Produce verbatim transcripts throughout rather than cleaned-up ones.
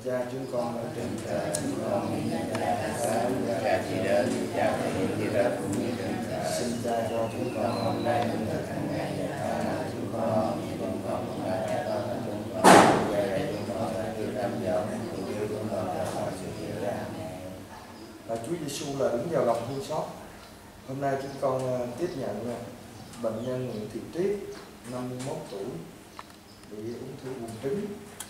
Cha chúng con ở trên trời, chúng con nguyện nhận Cha chỉ đến Cha nguyện chỉ đất cũng như trên trời. xin Cha cho chúng con hôm nay lương thực hàng ngày, và chúng con chúng con cũng đã trả ơn chúng con, về chúng con đã được làm giàu, cũng như chúng con đã khỏi sự dễ dàng. Và Chúa Giêsu là đứng vào lòng thương xót. Hôm nay chúng con tiếp nhận bệnh nhân Nguyễn Thị Tuyết, năm mươi mốt tuổi, bị ung thư buồng trứng.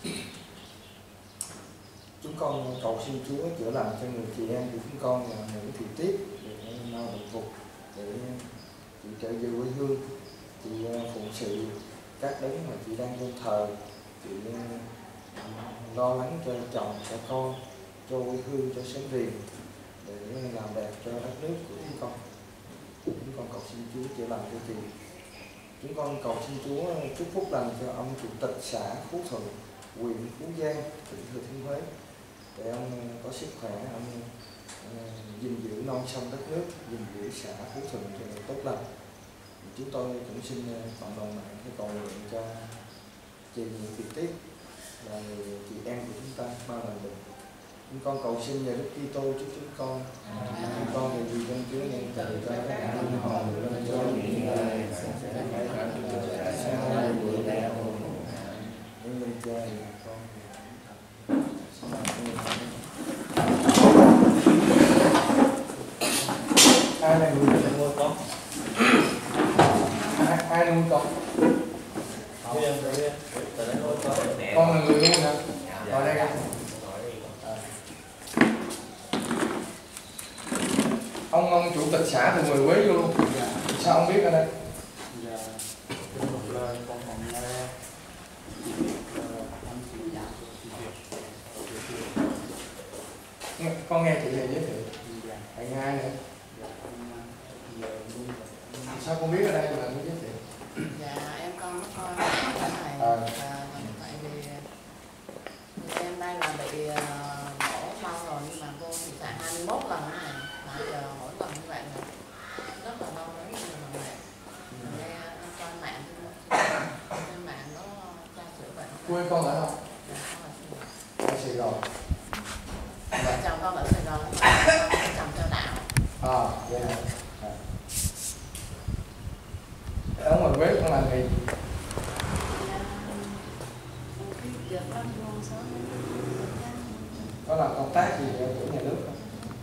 Chúng con cầu xin Chúa chữa lành cho người chị em của chúng con là Nguyễn Thị Tuyết để mau bình phục, để chị trở về quê hương, chị phụng sự các đấng mà chị đang tôn thờ, chị lo lắng cho chồng, cho con, cho quê hương, cho xóm riềng, để làm đẹp cho đất nước của chúng con. Chúng con cầu xin Chúa chữa lành cho chị. Chúng con cầu xin Chúa chúc phúc lành cho ông chủ tịch xã Phú Thuận, huyện Phú Giang, tỉnh Thừa Thiên Huế, để ông có sức khỏe, ông gìn giữ non sông đất nước, gìn giữ xã Phú Thuận cho tốt lành. Chúng tôi cũng xin cộng đồng mạng cái cầu nguyện cho chị Nguyễn Thị Tuyết là chị em của chúng ta bao lần được. Chúng con cầu xin nhờ Đức Kitô chúc chúng con, chúng con về vì dân Chúa nên từ cho các bạn linh hồn được lên cho nghỉ ngơi, sẽ phải làm cho sẽ hai buổi lễ ôn những linh cha con. Ai là người sẽ nuôi con? Ai, ai nuôi con? Con con là người nuôi hả? Ở đây không? Ông, ông chủ tịch xã từ người Quế vô luôn. Dạ. Sao ông biết ở đây? Dạ. Một lời con còn nghe con nghe chị này giới thiệu. dạ. Thầy hai nữa. Dạ. Giờ luôn. Sao con biết ở đây là muốn giới thiệu? Dạ em con nó coi cái này À. và tại vì em đây là bị uh, mổ xong rồi, nhưng mà cô thì tại hai mươi mốt lần này mà giờ mỗi lần như vậy là rất là đau đớn, nhưng mà mẹ nghe coi mạng trên mạng nó tra chữa bệnh. Quê con ở đâu? Dạ, con Ở Sài Gòn. vợ chồng con ở Sài Gòn, con chồng cho đạo. À, vậy hả? À. Ở ngoài Quế con làm gì? Có làm công tác gì ở chỗ nhà nước không?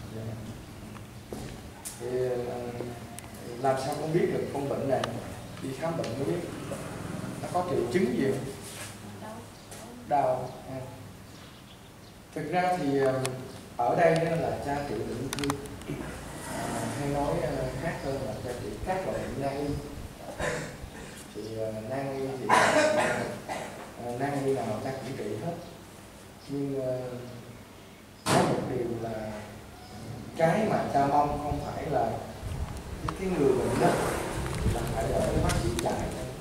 Thì làm sao con biết được con bệnh này? Đi khám bệnh mới biết. Nó có triệu chứng gì không? Đau. À. Thực ra thì ở đây là cha trị bệnh ung thư, à, hay nói khác hơn là cha trị các loại bệnh nan y. Thì uh, nan y thì uh, nan y nào ta cũng trị hết, nhưng uh, có một điều là cái mà cha mong không phải là cái, cái người bệnh đó là phải đợi cái bác sĩ chạy.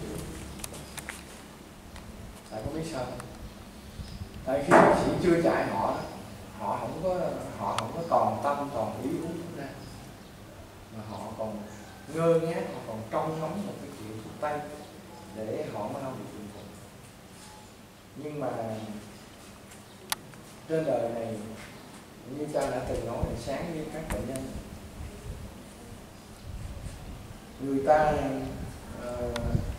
Tại có biết sao không? Tại khi bác sĩ chưa chạy họ họ không có họ không có còn tâm còn ý uống thuốc ra, mà họ còn ngơ ngác, họ còn trông ngóng một cái chuyện thuốc tây để họ mới không bị bệnh phục. Nhưng mà trên đời này như cha đã từng nói là sáng với các bệnh nhân, người ta uh,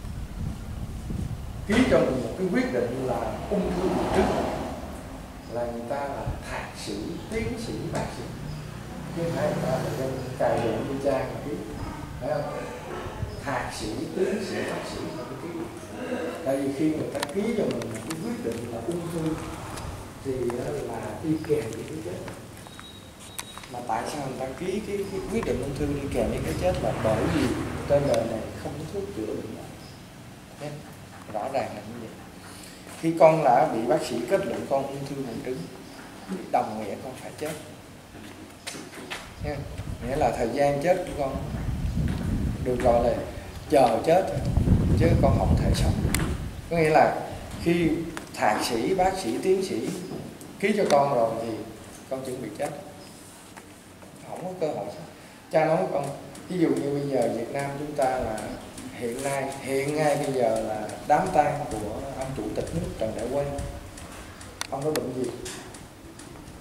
ký cho mình một cái quyết định là ung thư buồng trứng, là người ta là thạc sĩ, tiến sĩ, bác sĩ, chứ không phải người ta là dân cài điện như cha mà ký, phải không? Thạc sĩ, tiến sĩ, bác sĩ là cái ký. Tại vì khi người ta ký cho mình một cái quyết định là ung thư thì là đi kèm với cái chết. Mà tại sao người ta ký cái, cái quyết định ung thư đi kèm với cái chết? Là bởi vì trên đời này không có thuốc chữa bệnh này. Rõ ràng là như vậy. Khi con đã bị bác sĩ kết luận con ung thư buồng trứng thì đồng nghĩa con phải chết. Nha. Nghĩa là thời gian chết của con được gọi là chờ chết, chứ con không thể sống. Có nghĩa là khi thạc sĩ, bác sĩ, tiến sĩ ký cho con rồi thì con chuẩn bị chết, không có cơ hội sống. Cha nói con, ví dụ như bây giờ Việt Nam chúng ta là hiện nay hiện ngay bây giờ là đám tang của ông chủ tịch nước Trần Đại Quang. Ông có bệnh gì?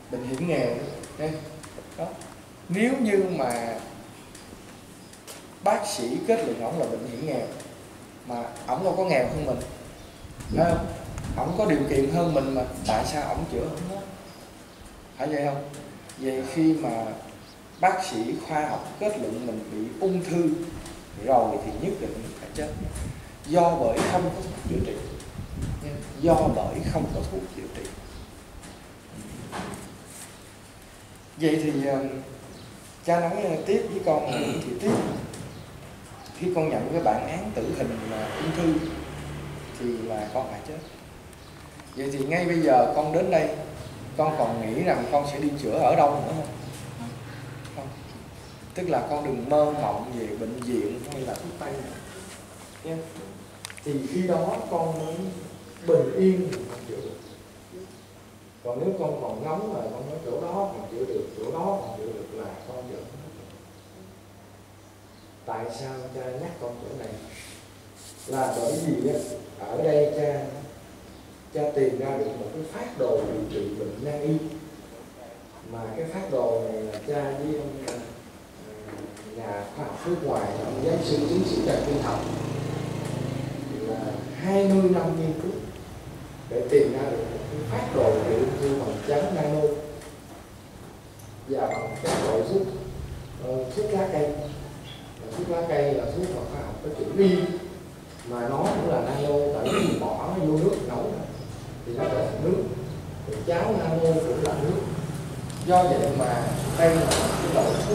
bệnh hiểm nghèo đó. Đó. Nếu như mà bác sĩ kết luận ổng là bệnh hiểm nghèo mà ổng đâu có nghèo hơn mình, phải không? Ổng có điều kiện hơn mình mà tại sao ổng chữa không hết? Phải vậy không? Vậy khi mà bác sĩ khoa học kết luận mình bị ung thư rồi thì nhất định phải chết, do bởi không có thuốc chữa trị, do bởi không có thuốc chữa trị. Vậy thì cha nói tiếp với con thì tiếp, khi con nhận cái bản án tử hình là ung thư thì là con phải chết. Vậy thì ngay bây giờ con đến đây, con còn nghĩ rằng con sẽ đi chữa ở đâu nữa không? Không. Tức là con đừng mơ mộng về bệnh viện hay là thuốc tây nữa. Thì khi đó con mới bình yên thì con chữa được. Còn nếu con còn ngóng là con nói chỗ đó còn chữa được, chỗ đó còn chữa được là con chữa không được. Tại sao cha nhắc con chỗ này? Là bởi vì ở đây cha cha tìm ra được một cái phác đồ điều trị bệnh nan y, mà cái phác đồ này là cha với ông nhà khoa học nước ngoài, ông giáo sư tiến sĩ Trần Kim Học là hai mươi năm nghiên cứu để tìm ra được một cái phác đồ trị ung thư bằng trắng nano và bằng các loại thuốc uh, thuốc lá cây. Thuốc lá cây là thuốc mà khoa học có chữ Y, mà nó cũng là nano, tại vì bỏ nó vô nước nấu thì nó trở thành nước, thì cháo nano cũng là nước. Do vậy mà đây là một cái loại thuốc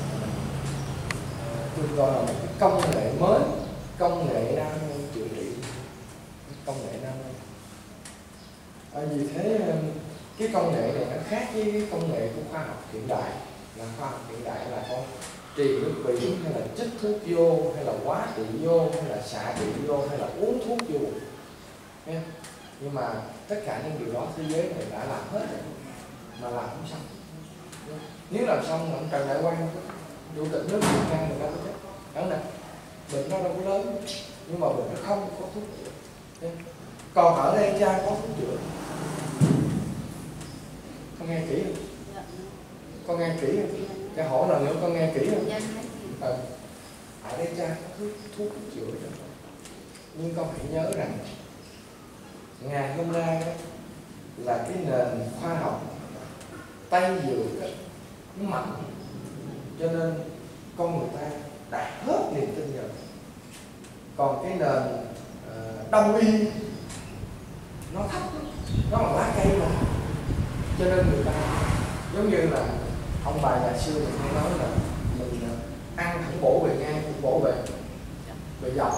tôi gọi là một cái công nghệ mới, công nghệ nano chữa trị, công nghệ nano. À, vì thế cái công nghệ này nó khác với cái công nghệ của khoa học hiện đại. Là khoa học hiện đại là con truyền nước biển hay là chích thuốc vô, hay là hóa trị vô, hay là xạ trị vô, hay là uống thuốc vô. Nghe? Nhưng mà tất cả những điều đó thế giới này đã làm hết rồi, mà làm không xong. Nếu làm xong mà ông Trần Đại Quang, chủ tịch nước Việt Nam người ta có chết. Đó nè, bệnh nó đâu có lớn, nhưng mà bệnh nó không có thuốc chữa. Còn ở đây cha có thuốc chữa. Con nghe kỹ không? Con nghe kỹ không? Cha hỏi lần nữa con nghe kỹ không? À, ở đây cha có thuốc, thuốc chữa cho con. Nhưng con hãy nhớ rằng ngày hôm nay đó, là cái nền khoa học Tây dược đó, nó mạnh, cho nên con người ta đạt hết niềm tin vào. Còn cái nền uh, Đông y nó thấp, nó là lá cây mà, cho nên người ta giống như là ông bà già xưa mình hay nói là mình ăn không bổ về ngang, cũng bổ về về dọc.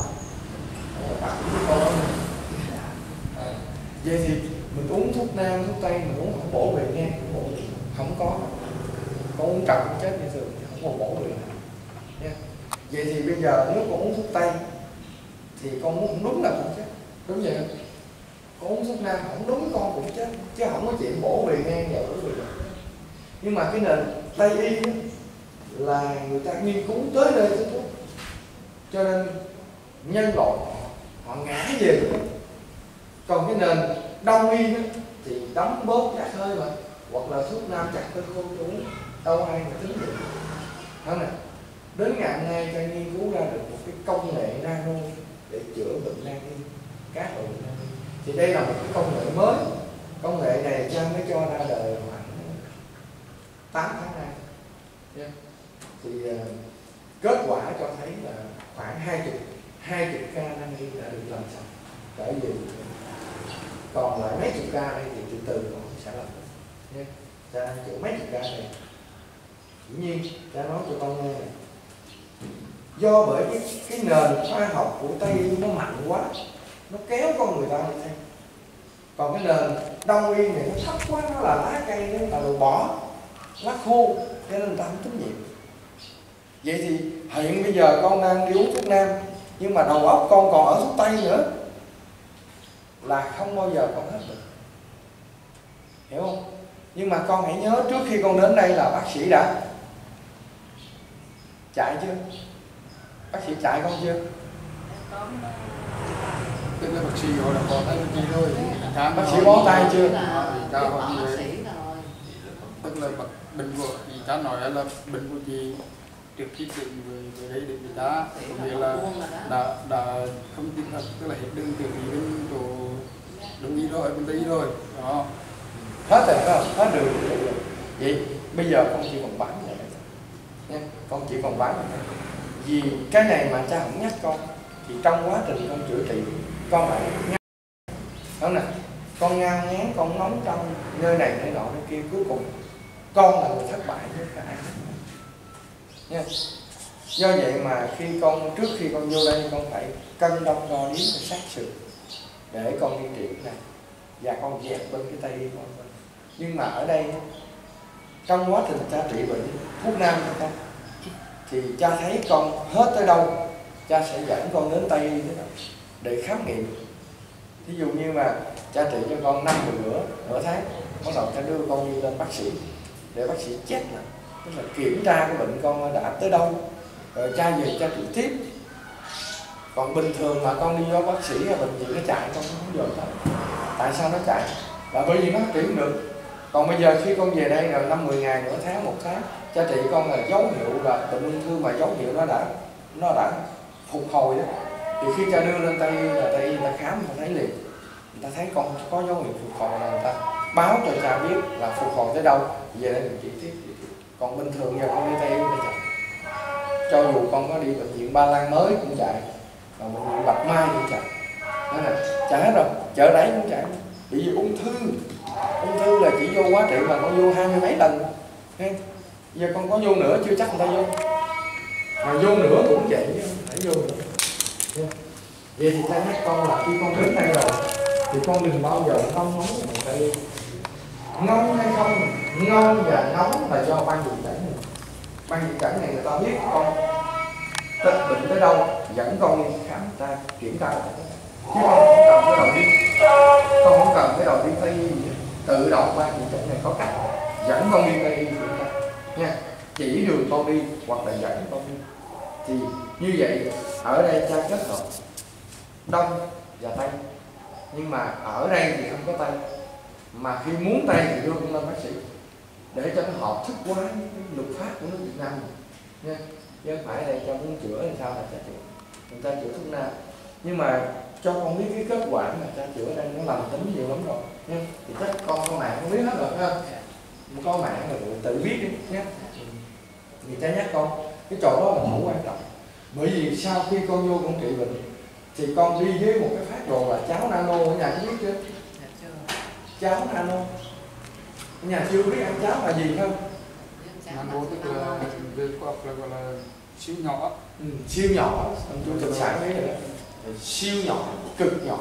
À, vậy thì mình uống thuốc nam, thuốc tây mình uống không bổ về ngang, cũng bổ về không có. Con uống trật cũng chết như thường, không còn bổ về nha. Vậy thì bây giờ nếu con uống thuốc tây thì con uống không đúng là cũng chết, đúng vậy không? Con uống thuốc nam không đúng con cũng chết, chứ không có chuyện bổ về ngang và bổ về dọc. Nhưng mà cái nền Tây y là người ta nghiên cứu tới đây tới thuốc, cho nên nhân loại họ, họ ngã về đó. Còn cái nền Đông y đó, thì đóng bóp chặt hơi mà, hoặc là thuốc nam chặt hơi khô uống, đâu ai mà tính được. Đó nè, đến ngày hôm nay ta nghiên cứu ra được một cái công nghệ nano để chữa bệnh nan y, các loại bệnh nan y. Thì đây là một cái công nghệ mới. Công nghệ này cha mới cho ra đời khoảng tám tháng nay. Yeah. Thì uh, kết quả cho thấy là khoảng hai mươi hai mươi ca nan y đã được làm xong. Bởi vì còn lại mấy chục ca đây thì từ từ còn sẽ làm được. Yeah. Cha đang chữa mấy chục ca này. Dĩ nhiên cha nói cho con nghe này, do bởi cái, cái nền khoa học của Tây y nó mạnh quá, nó kéo con người ta như thế. Còn cái nền Đông y này nó thấp quá, nó là lá cây, nó là đồ bỏ, lá khô, cho nên người ta không tín nhiệm. Vậy thì hiện bây giờ con đang đi uống thuốc nam, nhưng mà đầu óc con còn ở thuốc Tây nữa, là không bao giờ con hết được. Hiểu không? Nhưng mà con hãy nhớ trước khi con đến đây là bác sĩ đã chạy chưa? Bác sĩ chạy con chưa? Tức là bác sĩ gọi là bó tay bác sĩ thôi. Bác sĩ bó tay chưa? Bác sĩ rồi. tức là bệnh của chị ta nói là bệnh của chị trước khi đến với với đây đến người ta có nghĩa là đã đã không tin thật, tức là hết đường điều trị bên chỗ đông y rồi, bên tây y rồi đó, hết rồi phải không? Hết đường rồi. Vậy bây giờ con chỉ còn bán vậy nha, con chỉ còn bán vậy. Vì cái này mà cha không nhắc con thì trong quá trình con chữa trị con phải nhắc, đúng nè, con ngao ngán, con nóng trong nơi này nơi nọ nơi kia, cuối cùng con là người thất bại với cả ai nha. Do vậy mà khi con trước khi con vô đây con phải cân đong đo đếm và sát sự để con đi trị cái này và con dẹp bên cái tay con. Nhưng mà ở đây trong quá trình cha trị bệnh thuốc nam cho con thì cha thấy con hết tới đâu cha sẽ dẫn con đến Tây y để khám nghiệm. Ví dụ như mà cha trị cho con năm mười bữa nửa tháng, bắt đầu cha đưa con đi lên bác sĩ để bác sĩ check lại, tức là kiểm tra cái bệnh con đã tới đâu rồi cha về cha trị tiếp. Còn bình thường mà con đi vô bác sĩ hay bệnh viện nó chạy con không dồn tới. Tại sao nó chạy? Là bởi vì nó trị không được. Còn bây giờ khi con về đây rồi năm mười ngày, nửa tháng, một tháng, cha trị con là dấu hiệu là bệnh ung thư mà dấu hiệu nó đã nó đã phục hồi đó. Thì khi cha đưa lên Tây y là Tây y người ta khám người ta thấy liền, người ta thấy con có dấu hiệu phục hồi là người ta báo cho cha biết là phục hồi tới đâu, về đây mình trị tiếp. Còn bình thường giờ con đi Tây y nó chạy, cho dù con có đi bệnh viện Ba Lan mới cũng chạy, còn bệnh viện Bạch Mai cũng chạy, đó là chạy hết rồi, chợ đẩy cũng chạy. Bởi vì ung thư ung thư là chỉ vô quá trị mà con vô hai mươi mấy lần. Giờ con có vô nữa chưa chắc người ta vô, mà vô nữa cũng vậy chứ phải vô nữa. Vậy thì ta nhắc con là khi con đến đây rồi thì con đừng bao giờ không nóng bằng tay. Ngon hay không, ngon và nóng là do ban điện cảnh. Ban điện cảnh này người ta biết con tật bệnh tới đâu dẫn con đi khám ta kiểm tra, chứ con không cần cái đầu đi, con không cần cái đầu đi Tây y gì, tự động ban điện cảnh này có cách dẫn con đi Tây y nha, chỉ đường con đi hoặc là dẫn con đi. Thì như vậy ở đây cha kết hợp Đông và Tây, nhưng mà ở đây thì không có Tây, mà khi muốn Tây thì đưa con lên bác sĩ để cho nó hợp thức quá với cái luật pháp của nước Việt Nam nha, chứ không phải ở đây cho muốn chữa thì sao là cha chữa, người ta chữa thuốc nam. Nhưng mà cho con biết cái kết quả mà cha chữa đây nó lành tính nhiều lắm rồi nha, thì chắc con có mạng không biết hết rồi phải không? Có mạng rồi tự biết đi nhé. Thì cha nhắc con cái chỗ đó là rất quan trọng, bởi vì sau khi con vô con trị bệnh thì con đi với một cái phát đồ là cháo nano. Ở nhà có biết chưa? Cháo nano ở nhà chưa biết ăn cháo là gì không? nano tức là về khoa học là gọi là siêu nhỏ. Ừ, siêu nhỏ, ông chú trực sản thấy rồi đó, siêu nhỏ, cực nhỏ.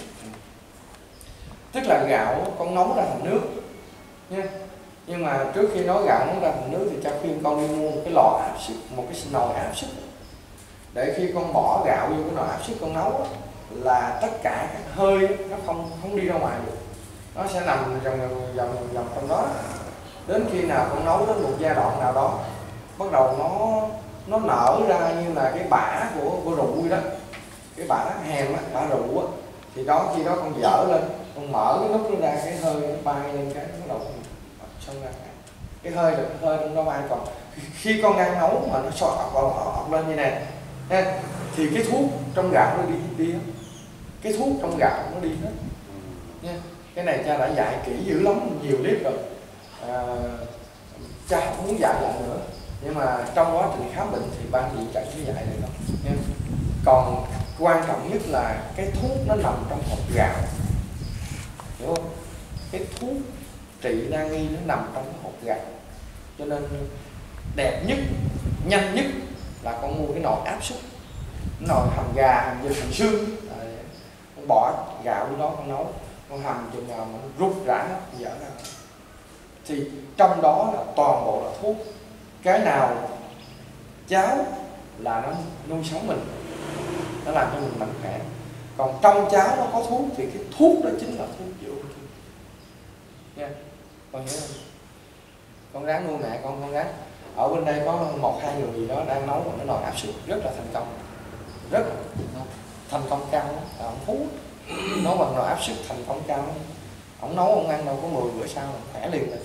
Tức là gạo con nấu ra thành nước nha. Nhưng mà trước khi nói gạo nấu ra thành nước thì cha khuyên con đi mua một cái lò áp suất, một cái nồi áp suất, để khi con bỏ gạo vô cái nồi áp suất con nấu là tất cả các hơi nó không không đi ra ngoài được, nó sẽ nằm vòng vòng vòng vòng trong đó. Đến khi nào con nấu đến một giai đoạn nào đó bắt đầu nó nó nở ra như là cái bã của của rượu vậy đó, cái bã hèm á, bã rượu á, thì đó khi đó con dở lên, con mở cái nút nó ra, cái hơi nó bay lên, cái bắt đầu xong ra cái hơi được hơi nó bay. Còn khi con đang nấu mà nó sọt ọc, ọc, ọc lên như này ha, thì cái thuốc trong gạo nó đi đi hết, cái thuốc trong gạo nó đi hết nha. Cái này cha đã dạy kỹ dữ lắm, nhiều clip rồi, à, cha không muốn dạy lại nữa, nhưng mà trong quá trình khám bệnh thì ban điều trị sẽ dạy được không nha. Còn quan trọng nhất là cái thuốc nó nằm trong hộp gạo, hiểu không? Cái thuốc trị đa nghi nó nằm trong cái hộp gạo, cho nên đẹp nhất, nhanh nhất là con mua cái nồi áp suất, nồi hầm gà, hầm vịt, hầm xương, con bỏ gạo vô đó con nấu, con hầm chừng nào mà nó rút rã nó dở ra, thì trong đó là toàn bộ là thuốc. Cái nào cháo là nó nuôi sống mình, nó làm cho mình mạnh khỏe. Còn trong cháo nó có thuốc thì cái thuốc đó chính là thuốc chữa ung thư nha. Con nhớ không? Con ráng nuôi mẹ con, con ráng. Ở bên đây có một hai người gì đó đang nấu một cái nồi áp suất rất là thành công, rất là thành công cao lắm. Ông Phú nấu bằng nồi áp suất thành công cao lắm. Ông nấu ông ăn đâu có mười bữa sau khỏe liền rồi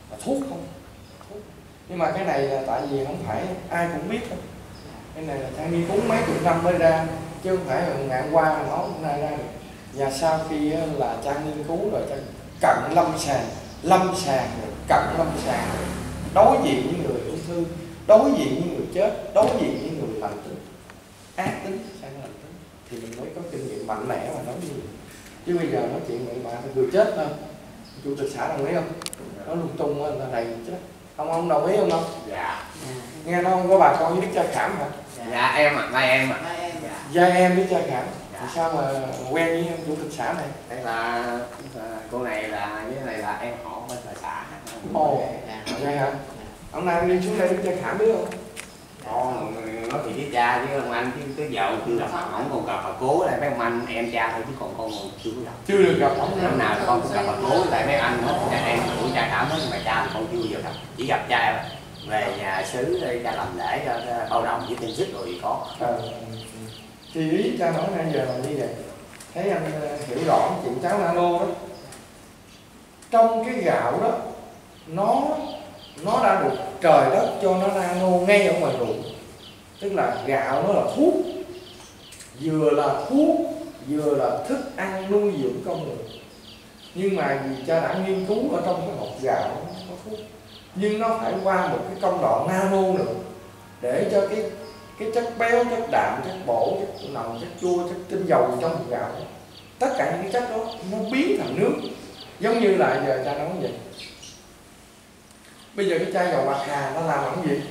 là thuốc không, thuốc. Nhưng mà cái này là tại vì không phải ai cũng biết đâu. Cái này là Trang nghiên cứu mấy chục năm mới ra, chứ không phải là ngàn qua nó cũng ra ra được. Và sau khi là Trang nghiên cứu rồi, Trang cận lâm sàng, lâm sàng rồi cận lâm sàng rồi, đối diện với người ung thư, đối diện với người chết, đối diện với người lành tính, ác tính sang lành tính, thì mình mới có kinh nghiệm mạnh mẽ mà nói gì. Chứ bây giờ nói chuyện người mà người chết thôi, chủ tịch xã đồng ý không? Nó lung tung người ta đầy chết. Ông ông đồng ý không không? Dạ. Nghe nó không có bà con với Đức Cha Khảm hả? Dạ em ạ, mai em ạ. Gia em Đức Cha Khảm. Thì sao mà quen với chủ tịch xã này? Đây là cô này là cái này là em họ bên là xã. Ồ, vậy hả? Ông nay đi xuống đây Đức Cha Khảm biết không? Ồ, nói chuyện với cha chứ ông anh chứ tới giờ chưa gặp mặt ổng, còn gặp bà cố lại mấy ông anh em cha thôi chứ còn con còn chưa có gặp. Chưa được gặp ổng. Năm nào con cũng gặp bà cố lại mấy anh hết, cha em tuổi cha Khảm hết, nhưng mà cha thì con chưa bao giờ gặp, chỉ gặp cha về nhà xứ đây cha làm lễ cho bao đồng với tin xích rồi gì có. À, thì ý cha nói nãy giờ là như vậy. Thấy anh hiểu rõ chuyện cháo nano đó. Trong cái gạo đó, nó nó đã được trời đất cho nó nano ngay ở ngoài ruộng. Tức là gạo nó là thuốc, vừa là thuốc, vừa là thức ăn nuôi dưỡng con người. Nhưng mà vì cha đã nghiên cứu ở trong cái hộp gạo nó có thuốc, nhưng nó phải qua một cái công đoạn nano nữa để cho cái cái chất béo, chất đạm, chất bổ, chất nồng, chất chua, chất tinh dầu trong hộp gạo, tất cả những cái chất đó nó biến thành nước. Giống như là giờ cha nói vậy, bây giờ cái chai dầu bạc hà nó làm bằng gì?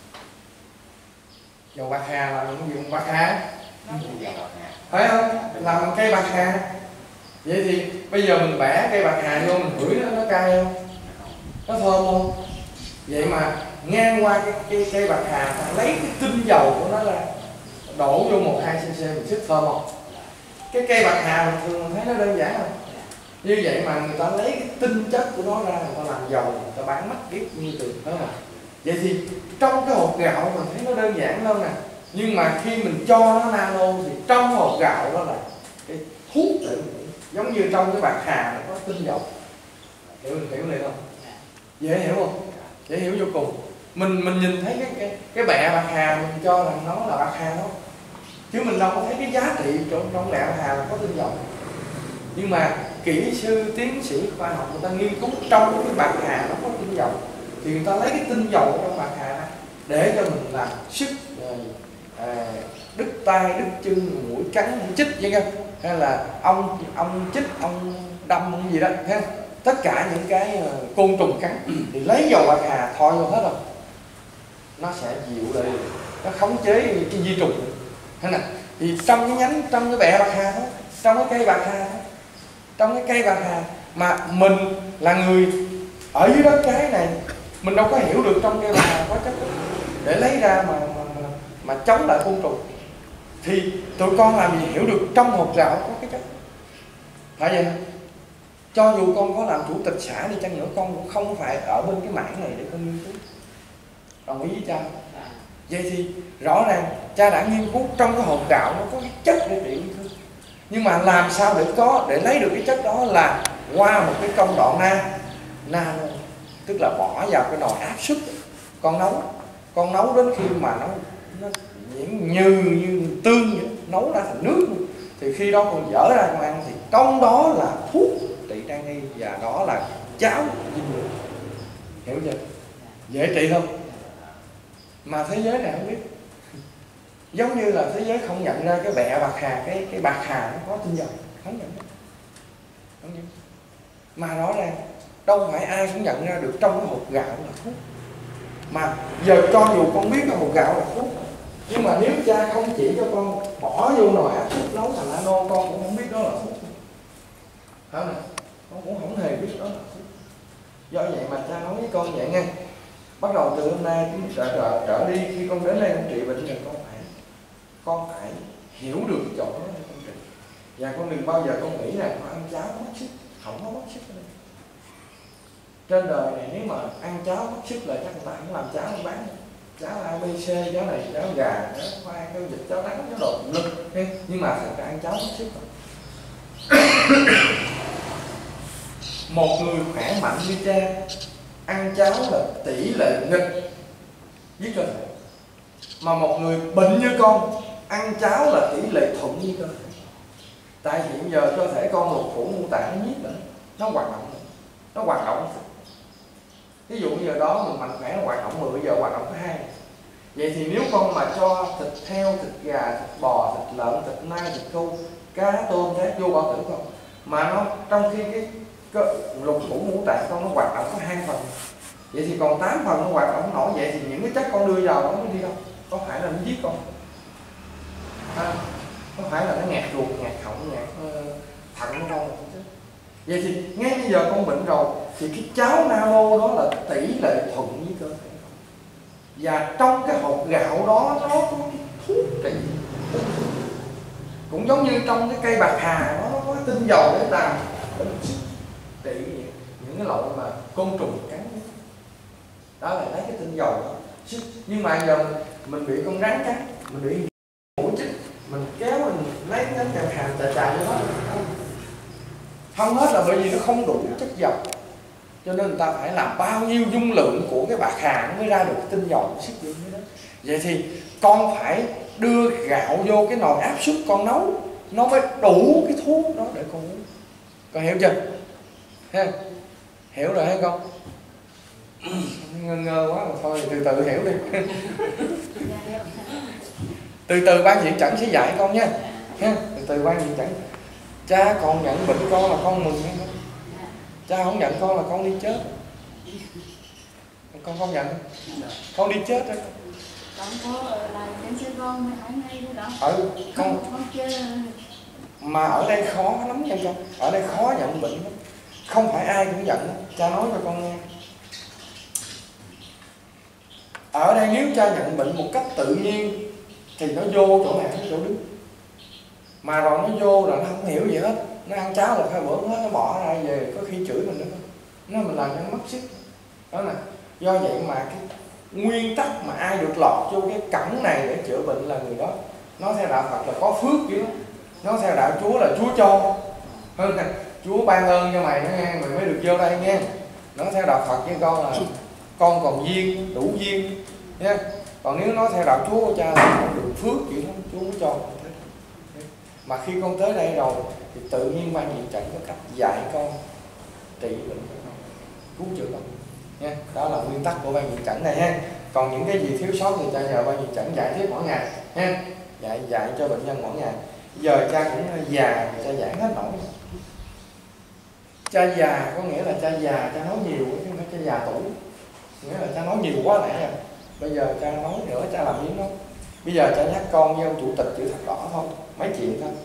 Dầu bạc hà làm bằng gì? Bạc hà phải không? Làm bằng cây bạc hà. Vậy thì bây giờ mình bẻ cây bạc hà vô mình ngửi nó, nó cay không? Nó thơm không? Vậy mà ngang qua cái, cái cây bạc hà, ta lấy cái tinh dầu của nó ra, đổ vô một hai cc mình sức thơm không? Cái cây bạc hà mình thường mình thấy nó đơn giản không? Như vậy mà người ta lấy cái tinh chất của nó ra, người ta làm dầu, người ta bán mắc biết như tiền, phải không? Vậy thì trong cái hộp gạo mình thấy nó đơn giản hơn nè, nhưng mà khi mình cho nó nano thì trong hộp gạo đó là cái thuốc để mình, giống như trong cái bạc hà nó có tinh dầu. Hiểu hiểu này không? Dễ hiểu không? Dễ hiểu vô cùng. Mình mình nhìn thấy cái cái, cái bẹ bạc hà mình cho rằng nó là bạc hà đó, chứ mình đâu có thấy cái giá trị trong trong bẹ bạc hà là có tinh dầu. Nhưng mà kỹ sư, tiến sĩ khoa học người ta nghiên cứu trong cái bạc hà nó có tinh dầu, thì người ta lấy cái tinh dầu trong bạc hà đó để cho mình làm sức à, đứt tay, đứt chân, mũi cắn, mũi chích vậy không? Hay là ong ong chích, ong đâm, ong gì đó, thấy không? Tất cả những cái uh, côn trùng cắn thì lấy dầu bạc hà thôi vô hết rồi, nó sẽ dịu lại, nó khống chế cái vi trùng. Hay là thì trong cái nhánh, trong cái bẹ bạc hà đó, trong cái cây bạc hà đó, trong cái cây bạc hà mà mình là người ở dưới đất cái này, mình đâu có hiểu được trong cây bạc hà có chất đó, để lấy ra mà mà, mà, mà chống lại côn trùng. Thì tụi con làm gì hiểu được trong hộp gạo có cái chất, phải vậy không? Cho dù con có làm chủ tịch xã đi chăng nữa, con cũng không phải ở bên cái mảng này để con nghiên cứu. Đồng ý với cha? Vậy thì rõ ràng cha đã nghiên cứu trong cái hộp gạo nó có cái chất để trị ung thư. Nhưng mà làm sao để có để lấy được cái chất đó là qua một cái công đoạn na nano, tức là bỏ vào cái nồi áp suất, con nấu, con nấu đến khi mà nó nó nhiễm như như tương vậy, nấu ra thành nước luôn. Thì khi đó con dở ra con ăn thì trong đó là thuốc trị nan y, và đó là cháo dinh dưỡng. Hiểu chưa? Dễ trị không? Mà thế giới này không biết. Giống như là thế giới không nhận ra cái bẹ bạc hà, cái cái bạc hà nó có tinh dầu, không nhận ra. Không nhận. Mà rõ ràng đâu phải ai cũng nhận ra được trong cái hộp gạo là thuốc. Mà giờ cho dù con biết cái hộp gạo là thuốc, nhưng mà nếu cha không chỉ cho con bỏ vô nồi áp suất nấu thành nano, con cũng không biết đó là thuốc. Phải không? Con cũng không hề biết đó là thuốc. Do vậy mà cha nói với con vậy nghe. Bắt đầu từ hôm nay trở, trở, trở đi, khi con đến đây con trị bệnh thì con phải con phải hiểu được chỗ đó để con trị. Và con đừng bao giờ con nghĩ rằng con ăn cháo mất sức, không có mất sức ở đây. Trên đời này nếu mà ăn cháo mất sức là chắc người ta không làm cháo không bán. Cháo a bê xê, cháo này, cháo gà, cháo khoai, cháo vịt, cháo đắng, cháo đột lực. Nhưng mà thật ra ăn cháo mất sức rồi. Một người khỏe mạnh như cha ăn cháo là tỷ lệ nghịch với cơ thể, mà một người bệnh như con ăn cháo là tỷ lệ thuận với cơ thể. Tại hiện giờ cơ thể con lục phủ ngũ tạng nó nhiếp nữa, nó hoạt động, nó hoạt động. Ví dụ như giờ đó mình mạnh khỏe hoạt động mười, giờ hoạt động có hai. Vậy thì nếu con mà cho thịt heo, thịt gà, thịt bò, thịt lợn, thịt nai, thịt câu, cá, tôm, thép vô bao tử con, mà nó trong khi cái, cái lục phủ ngũ tạng con nó hoạt động có hai phần, vậy thì còn tám phần nó hoạt động không nổi. Vậy thì những cái chất con đưa vào nó mới đi đâu? Có phải là nó giết con? À, có phải là nó ngạt ruột, ngạt họng, ngạt uh, thận của con? Vậy thì ngay bây giờ con bệnh rồi thì cái cháo nano đó là tỷ lệ thuận với cơ thể. Và trong cái hột gạo đó nó có cái thuốc trị. Cũng giống như trong cái cây bạc hà đó, nó có cái tinh dầu để làm để mình sức trị những cái loại mà côn trùng cắn. Đó là lấy cái tinh dầu đó. Nhưng mà giờ mình, mình bị con rắn cắn, mình bị mũi chích, mình kéo mình lấy cái cây bạc hà chà chà cho nó không hết, là bởi vì nó không đủ chất dầu. Cho nên người ta phải làm bao nhiêu dung lượng của cái bạc hà nó mới ra được cái tinh dầu sức dụng đó. Vậy thì con phải đưa gạo vô cái nồi áp suất con nấu, nó mới đủ cái thuốc đó để con uống. Con hiểu chưa? Ha? Hiểu rồi hay con? Ngơ ngơ quá mà thôi từ từ hiểu đi. Từ từ ban viện chẩn sẽ dạy con nha. Ha? Từ từ ban viện chẩn. Cha còn nhận bệnh con là con mừng hay không? Cha không nhận con là con đi chết. Con không nhận không? Con đi chết đó. Con có là trên xe con mới hỏi ngay đó. Ừ, con, con chơi. mà ở đây khó lắm nha con. Ở đây khó nhận bệnh lắm. Không phải ai cũng nhận đó. Cha nói cho con nghe. Ở đây nếu cha nhận bệnh một cách tự nhiên thì nó vô chỗ này, chỗ đứng. Mà rồi nó vô là nó không hiểu gì hết. Nó ăn cháo một hai bữa nó, nó bỏ ra về có khi chửi mình nữa. Nó mình làm cho nó mất sức. Đó nè. Do vậy mà cái nguyên tắc mà ai được lọt vô cái cổng này để chữa bệnh là người đó. Nó theo đạo Phật là có phước chứ. Nó theo đạo Chúa là Chúa cho. Hơn nè, Chúa ban ơn cho mày nó nghe, mày mới được vô đây nghe. Nó theo đạo Phật với con là con còn duyên, đủ duyên nha. Còn nếu nó theo đạo Chúa của cha là con được phước vậy đó, Chúa mới cho. Mà khi con tới đây rồi thì tự nhiên ban viện chẩn có cách dạy con trị bệnh cho con, cứu chữa con nha. Đó là nguyên tắc của ban viện chẩn này ha. Còn những cái gì thiếu sót thì cha nhờ ban viện chẩn dạy tiếp mỗi ngày ha, dạy dạy cho bệnh nhân mỗi ngày. Giờ cha cũng già, cha giảng hết nổi. Cha già có nghĩa là cha già, cha nói nhiều chứ không phải cha già tuổi. Nghĩa là cha nói nhiều quá nãy rồi. Bây giờ cha nói nữa, cha làm miếng đó. Bây giờ cha nhắc con với ông chủ tịch chữ thập đỏ thôi, mấy chuyện thôi.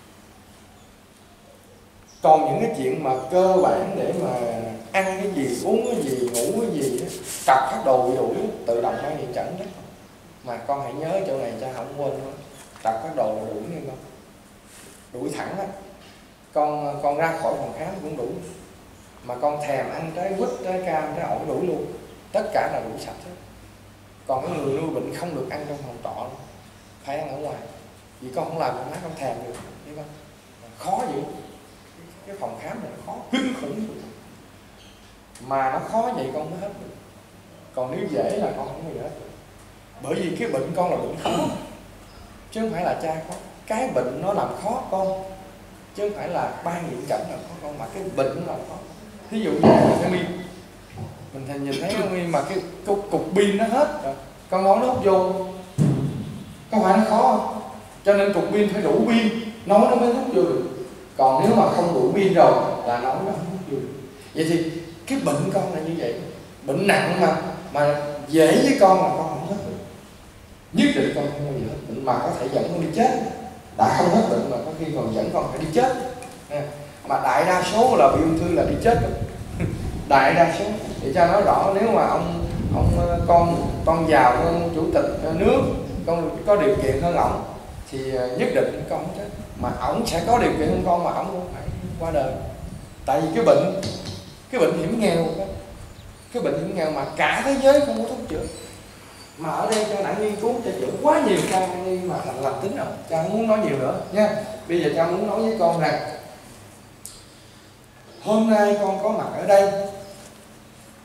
Còn những cái chuyện mà cơ bản để mà ăn cái gì, uống cái gì, ngủ cái gì, tập phát đồ bị đuổi, tự động ban viện chẩn đó. Mà con hãy nhớ chỗ này cha không quên thôi. Tập phát đồ là đuổi nghe con. Đuổi thẳng á. Con con ra khỏi phòng khám cũng đuổi. Mà con thèm ăn trái quýt, trái cam, trái ổi đuổi luôn. Tất cả là đuổi sạch hết. Còn cái người nuôi bệnh không được ăn trong phòng trọ nữa. Phải ăn ở ngoài. Vì con không làm con má con thèm được. Thấy không? Khó vậy. Cái phòng khám này nó khó, kinh khủng. Mà nó khó vậy con mới hết được. Còn nếu dễ là con không bao giờ hết được. Bởi vì cái bệnh con là bệnh khó. Chứ không phải là cha khó. Cái bệnh nó làm khó con. Chứ không phải là ban viện chẩn là khó con. Mà cái bệnh nó làm khó. Thí dụ như là cái mi, mình nhìn thấy cái mi mà cái cục, cục pin nó hết rồi. Con nói nó hút vô, có phải nó khó không? Cho nên cục pin phải đủ pin, nói nó mới hút vô được. Còn nếu mà không đủ pin rồi là nói nó không hút vô được. Vậy thì cái bệnh con là như vậy. Bệnh nặng mà mà dễ với con là con không hết được. Nhất định con không bao giờ hết bệnh, mà có thể dẫn con đi chết. Đã không hết bệnh mà có khi còn dẫn con phải đi chết. Mà đại đa số là bị ung thư là đi chết đó. Đại đa số. Thì cha nói rõ, nếu mà ông ông con con giàu hơn chủ tịch nước, con có điều kiện hơn ổng thì nhất định con không chết. Mà ổng sẽ có điều kiện hơn con mà ổng cũng phải qua đời. Tại vì cái bệnh cái bệnh hiểm nghèo đó. Cái bệnh hiểm nghèo mà cả thế giới không có thuốc chữa. Mà ở đây cha đã nghiên cứu cha chữa quá nhiều ca mà thành lành tính rồi. Cha không muốn nói nhiều nữa nha. Bây giờ cha muốn nói với con rằng hôm nay con có mặt ở đây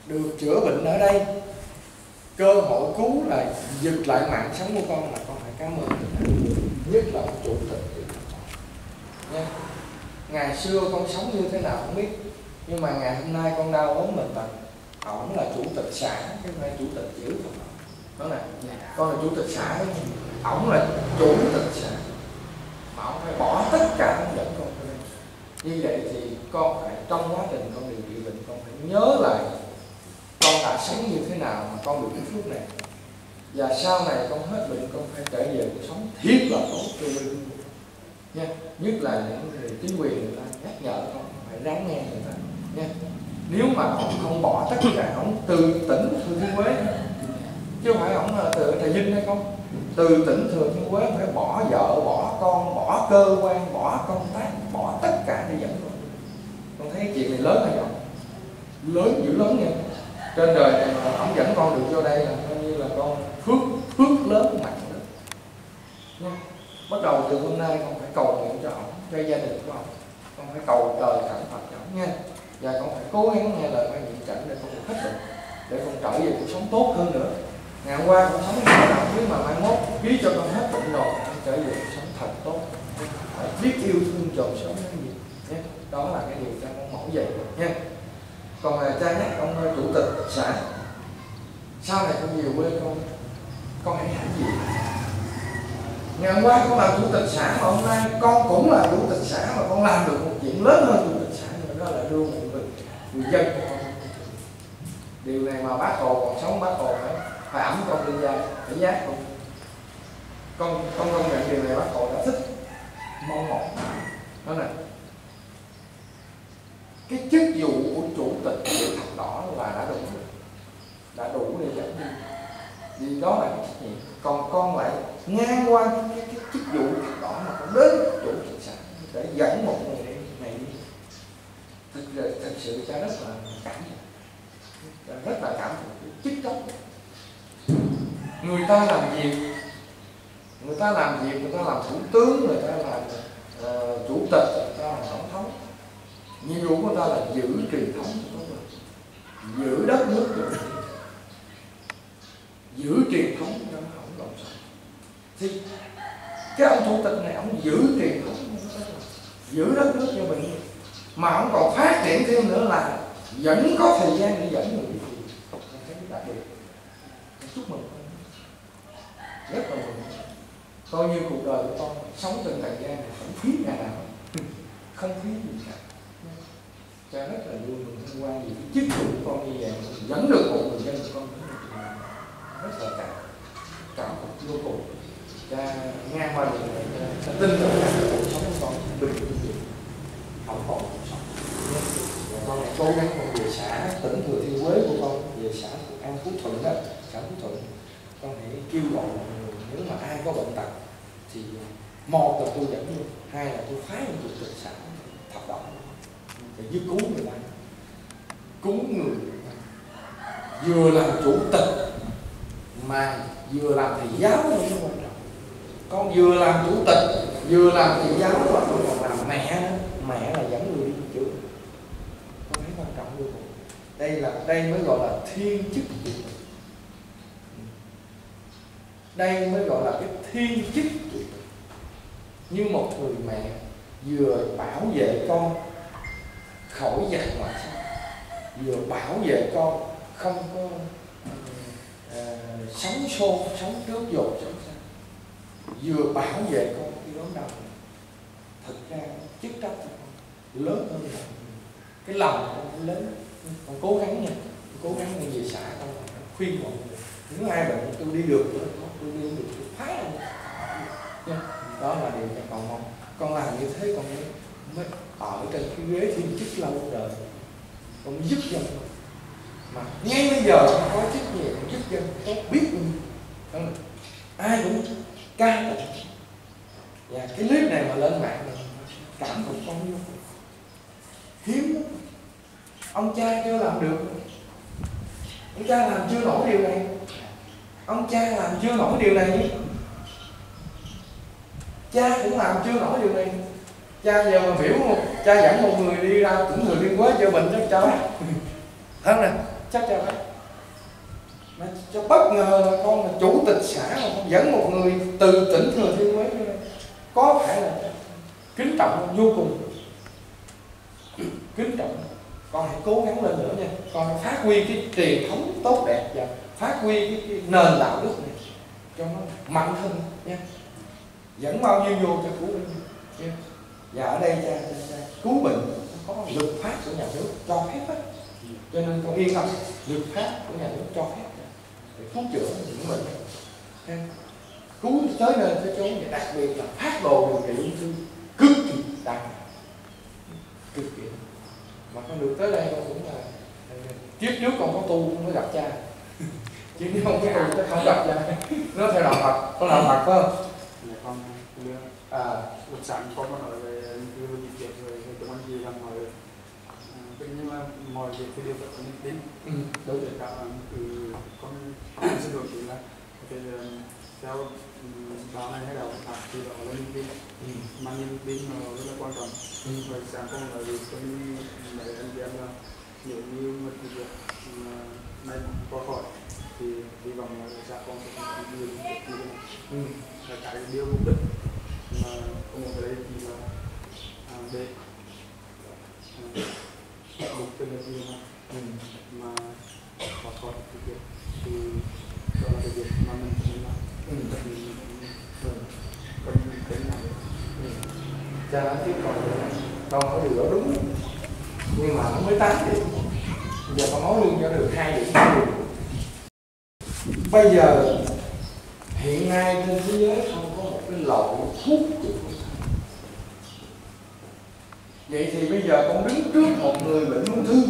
được chữa bệnh ở đây, cơ hội cứu là giật lại mạng sống của con, là con phải cảm ơn người, nhất là ông chủ tịch nha. Ngày xưa con sống như thế nào không biết, nhưng mà ngày hôm nay con đau ốm bệnh tật, ổng là chủ tịch xã chứ không phải chủ tịch giữ không. Đó này, con là chủ tịch xã, ổng là chủ tịch xã, mà ổng phải bỏ tất cả ông dẫn con đi. Như vậy thì con phải trong quá trình con điều trị bệnh, con phải nhớ lại con đã sống như thế nào mà con được cái phước này, và sau này con hết bệnh con phải trở về cuộc sống thiết là tốt cho mình nha. Nhất là những người chính quyền người ta nhắc nhở con phải ráng nghe người ta nha. Nếu mà ông không bỏ tất cả, ông từ tỉnh Thừa Thiên Huế, chứ không phải ông là từ Trà Vinh hay không, từ tỉnh Thừa Thiên Huế phải bỏ vợ, bỏ con, bỏ cơ quan, bỏ công tác, bỏ tất cả để dẫn con. Con thấy chuyện này lớn hay không? Lớn dữ lớn nha. Trên đời này mà ông dẫn con được vô đây là coi như là con phước phước lớn mạnh đó nha. Bắt đầu từ hôm nay con phải cầu nguyện cho ông, cho gia đình của ông, con phải cầu trời thẳng Phật cho ông nha. Và con phải cố gắng nghe lời ban nhiệm cảnh để con được hết bệnh, để con trở về cuộc sống tốt hơn nữa. Ngày hôm qua con sống như thế nào, nếu mà mai mốt biết cho con hết bệnh rồi, con trở về cuộc sống thật tốt, phải biết yêu thương chồng sống cái gì nhé. Đó là cái điều cha con mẫu dạy nha. Còn là cha nhắc ông chủ tịch xã, sau này con về quê con, con hãy hãnh diện. Ngày hôm qua con làm chủ tịch xã, mà hôm nay con cũng là chủ tịch xã, mà con làm được một chuyện lớn hơn chủ tịch xã nữa, đó là đưa một người, người dân của con. Điều này mà bác Hồ còn sống, bác Hồ phải phải ẩm con đi ra, phải giác con. Con con công nhận điều này bác Hồ đã thích mong mỏi. Đó này, cái chức vụ của chủ tịch của Thập Đỏ là đã đủ rồi, đã đủ để dẫn đi, vì đó là cái trách nhiệm. Còn con lại ngang qua cái, cái, cái chức vụ Thập Đỏ mà con đến chủ tịch xã để dẫn một người này đi. Thật, thật sự cha rất là cảm động, rất là cảm động, chức trách. Người ta làm việc, người ta làm việc, người ta làm thủ tướng, người ta làm uh, chủ tịch, người ta làm tổng thống. Nhiệm vụ của người ta là giữ truyền thống của chúng ta, giữ đất nước của chúng ta, giữ truyền thống cho nó không lộn xộn. Thì cái ông chủ tịch này ông giữ truyền thống, giữ đất nước cho mình, mà ông còn phát triển thêm nữa là vẫn có thời gian để dẫn người đi thì không thấy đạt được. Chúc mừng con, rất là mừng. Coi như cuộc đời của con sống trên thời gian này không phí ngày nào, không phí gì cả. Cha rất là vui mừng hân hoan vì cái chức vụ của con như vậy, dẫn được một người dân của con rất là cảm cảm phục vô cùng. Cha ngang qua điều này, cha tin tưởng rằng cuộc sống của con bình thường, không còn cuộc sống. Và con hãy cố gắng con về xã tỉnh Thừa Thiên Huế của con, về xã An Phú Thuận đó, xã Phú Thuận, con hãy kêu gọi mọi người, nếu mà ai có bệnh tật thì một là tôi dẫn luôn, hai là tôi phái một chủ tịch xã Thập Đỏ để giúp cứu người ta, cứu người ta. Vừa làm chủ tịch mà vừa làm thầy giáo nữa chứ quan trọng. Con vừa làm chủ tịch, vừa làm thầy giáo, và con còn làm mẹ nữa. Mẹ là dẫn người đi chữa. Con thấy quan trọng vô cùng. Đây là đây mới gọi là thiên chức chủ tịch. Đây mới gọi là cái thiên chức chủ tịch. Như một người mẹ vừa bảo vệ con khỏi giặc ngoại xâm, vừa bảo vệ con không có uh, sống xô, sống trước dột, sống sao, vừa bảo vệ con khi đón đầu. Thực ra chức trách của con lớn hơn là cái lòng con lớn. Con cố gắng nha, con cố gắng đi về xã, con khuyên mọi người nếu ai bệnh tôi đi được nữa, tôi đi được tôi phái ông nha. Đó là điều cho con mong. Con làm như thế con mới, mới ở trên cái ghế thiên chức lâu đời, con mới giúp dân. Mà ngay bây giờ con có trách nhiệm giúp dân, tốt biết bao nhiêu. Ai cũng ca tụng. Và cái clip này mà lên mạng này, cảm phục con vô cùng. Hiếm lắm. Ông cha chưa làm được, ông cha làm chưa nổi điều này, ông cha làm chưa nổi điều này, cha cũng làm chưa nổi điều này. Cha giờ mà biểu một cha dẫn một người đi ra tỉnh Thừa Thiên Huế chữa bệnh cho cha bác, thấy nè, chắc chắn đấy. Mà cho bất ngờ là con là chủ tịch xã mà con dẫn một người từ tỉnh Thừa Thiên Huế như này, có phải là kính trọng vô cùng, kính trọng. Con hãy cố gắng lên nữa nha, con hãy phát huy cái truyền thống tốt đẹp và phát huy cái, cái nền đạo đức này cho nó mạnh hơn nha. Dẫn bao nhiêu vô cho cứu bệnh nha. Và ở đây cha, cha, cha cứu bệnh có luật pháp của nhà nước cho phép á, cho nên con yên tâm, luật pháp của nhà nước cho phép để cứu chữa những bệnh này. Cứu tới nơi tới chốn, và đặc biệt là phát đồ điều trị ung thư cực kỳ đáng, cực kỳ. Mà con được tới đây con cũng là kiếp trước con có tu con mới gặp cha, chứ nếu không có tu chắc không gặp cha. Nó theo đạo Phật, có đạo Phật phải không? Con À, luật sản con có nói về cái dịch việc rồi tụi anh gì làm mọi tất nhiên là mọi việc thì đều phải có niềm tin. ừ, đúng rồi. Cả từ con xin lỗi chị là thì theo báo này hay đạo Phật thì đó là niềm tin, ừ. mà niềm tin nó rất là quan trọng. ừ. Rồi sáng con nói về con mấy anh em là nếu như một cái việc này qua khỏi thì hy vọng là sẽ con sẽ không bị điều gì như thế này. ừ. Là cái điều mục đích mà ông ở đây thì là à, để mục tiêu là gì mà ừ. mà bà con thực hiện thì đó là cái việc mà mình mình làm ừ. mình ừ. cần đến nào ừ. Cha nói tiếp con nữa này, con nói điều đó đúng, nhưng mà nó mới tám điểm, giờ con nói luôn cho được hai điểm. Bây giờ hiện nay trên thế giới không có một cái loại thuốc chữa. Vậy thì bây giờ con đứng trước một người bệnh ung thư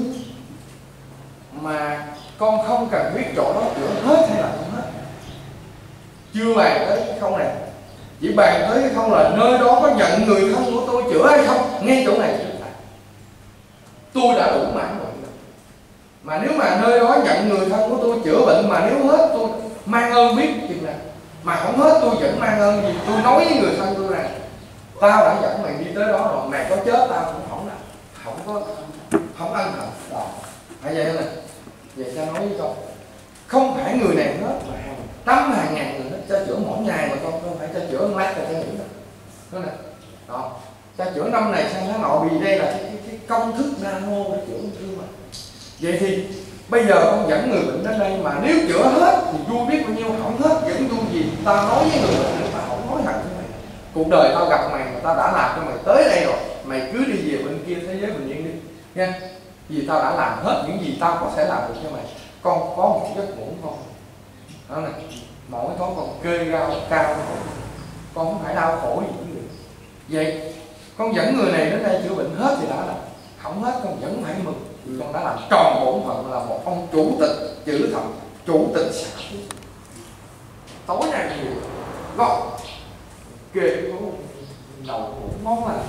mà con không cần biết chỗ đó chữa hết hay là không hết, chưa bàn tới cái khâu này, chỉ bàn tới cái khâu là nơi đó có nhận người thân của tôi chữa hay không. Ngay chỗ này tôi đã đủ mãn rồi. Mà nếu mà nơi đó nhận người thân của tôi chữa bệnh mà nếu hết tôi mang ơn biết chừng nào, mà không hết tôi vẫn mang ơn gì. Tôi nói với người thân tôi rằng tao đã dẫn mày đi tới đó rồi, mày có chết tao cũng không là không có không ân hận đó. Phải vậy nè. Vậy cha nói với con, không phải người này hết mà hàng trăm hàng ngàn người hết. Cha chữa mỗi ngày mà con không phải cha chữa một lát là cha nghỉ đâu. Đó nè. Đó. Cha chữa năm này sang tháng nọ, vì đây là cái, cái, cái công thức nano để chữa ung thư mà. Vậy thì bây giờ con dẫn người bệnh đến đây mà nếu chữa hết thì vui biết bao nhiêu, không hết vẫn vui gì. Tao nói với người bệnh, tao không nói hận với mày. Cuộc đời tao gặp mày mà tao đã làm cho mày tới đây rồi, mày cứ đi về bên kia thế giới bình yên đi nha. Vì tao đã làm hết những gì tao có thể làm được cho mày. Con có một giấc ngủ con đó này, mỗi tối con kê rau cao, con không phải đau khổ gì cũng được. Vậy con dẫn người này đến đây chữa bệnh hết thì đã làm, không hết con vẫn phải mừng. Con đã làm tròn bổn phận là một ông chủ tịch chữ thập, chủ tịch xã. Tối nay thì gọt kê có đầu ngủ ngon lành.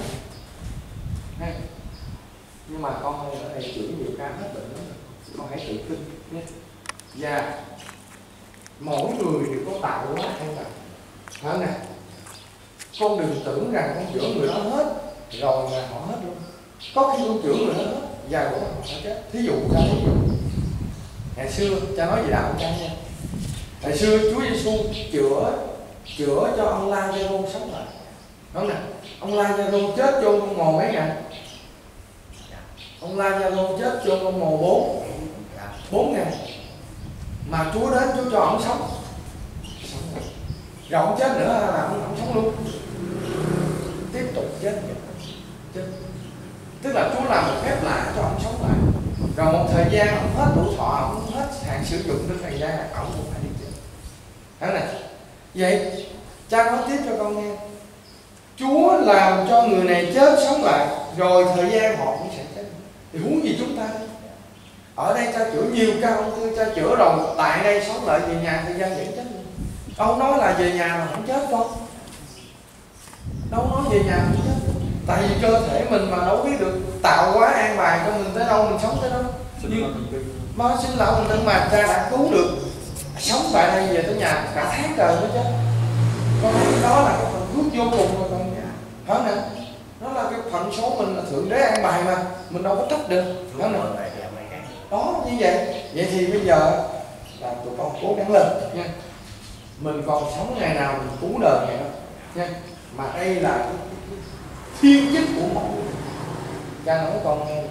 Nhưng mà con ở đây chữa nhiều ca hết bệnh lắm, con hãy tự tin nhé. Và mỗi người đều có tạo hóa an lành, phải nè. Con đừng tưởng rằng con chữa người đó hết rồi mà họ hết luôn. Có khi con chữa người đó hết vài bữa họ sẽ chết. Thí dụ cha thí dụ ngày xưa cha nói về đạo cha nha. Ngày xưa Chúa Giêsu chữa chữa cho ông Lazaro sống lại. Đó nè, ông Lazaro chết chôn con mồ mấy ngày. Ông Lazaro chết chôn con mồ bốn bốn ngày. Mà Chúa đến Chúa cho ông sống. Sống rồi. Rồi ông chết nữa là ông, ông sống luôn. Tiếp tục chết nữa. Chết. Tức là Chúa làm một phép lạ cho ông sống lại. Rồi một thời gian ông hết tuổi thọ, ông hết hạn sử dụng cái thời gian là ông cũng phải đi chết. Thế này. Vậy cha nói tiếp cho con nghe. Chúa làm cho người này chết sống lại, rồi thời gian họ cũng sẽ chết. Thì huống gì chúng ta đây? Ở đây cha chữa nhiều ca ung thư, cha chữa rồi tại đây sống lại về nhà thời gian vẫn chết luôn. Đâu nói là về nhà mà không chết con. Đâu nói về nhà không chết. Tại vì cơ thể mình mà đâu biết được tạo hóa an bài cho mình tới đâu mình sống tới đâu. Nhưng mà sinh lão mình tin mà cha đã cứu được sống tại đây về tới nhà cả tháng trời mới chết. Con thấy đó là cái phần phước vô cùng rồi con. Phải không nè? Đó là cái phận số mình là thượng đế an bài mà mình đâu có trách được. Phải không nè? Đó như vậy Vậy thì bây giờ là tụi con cố gắng lên nha. Mình còn sống ngày nào mình cứu đời ngày đó nha. Mà đây là cái, cái, cái thiên chức của một người. Cha nói con nghe,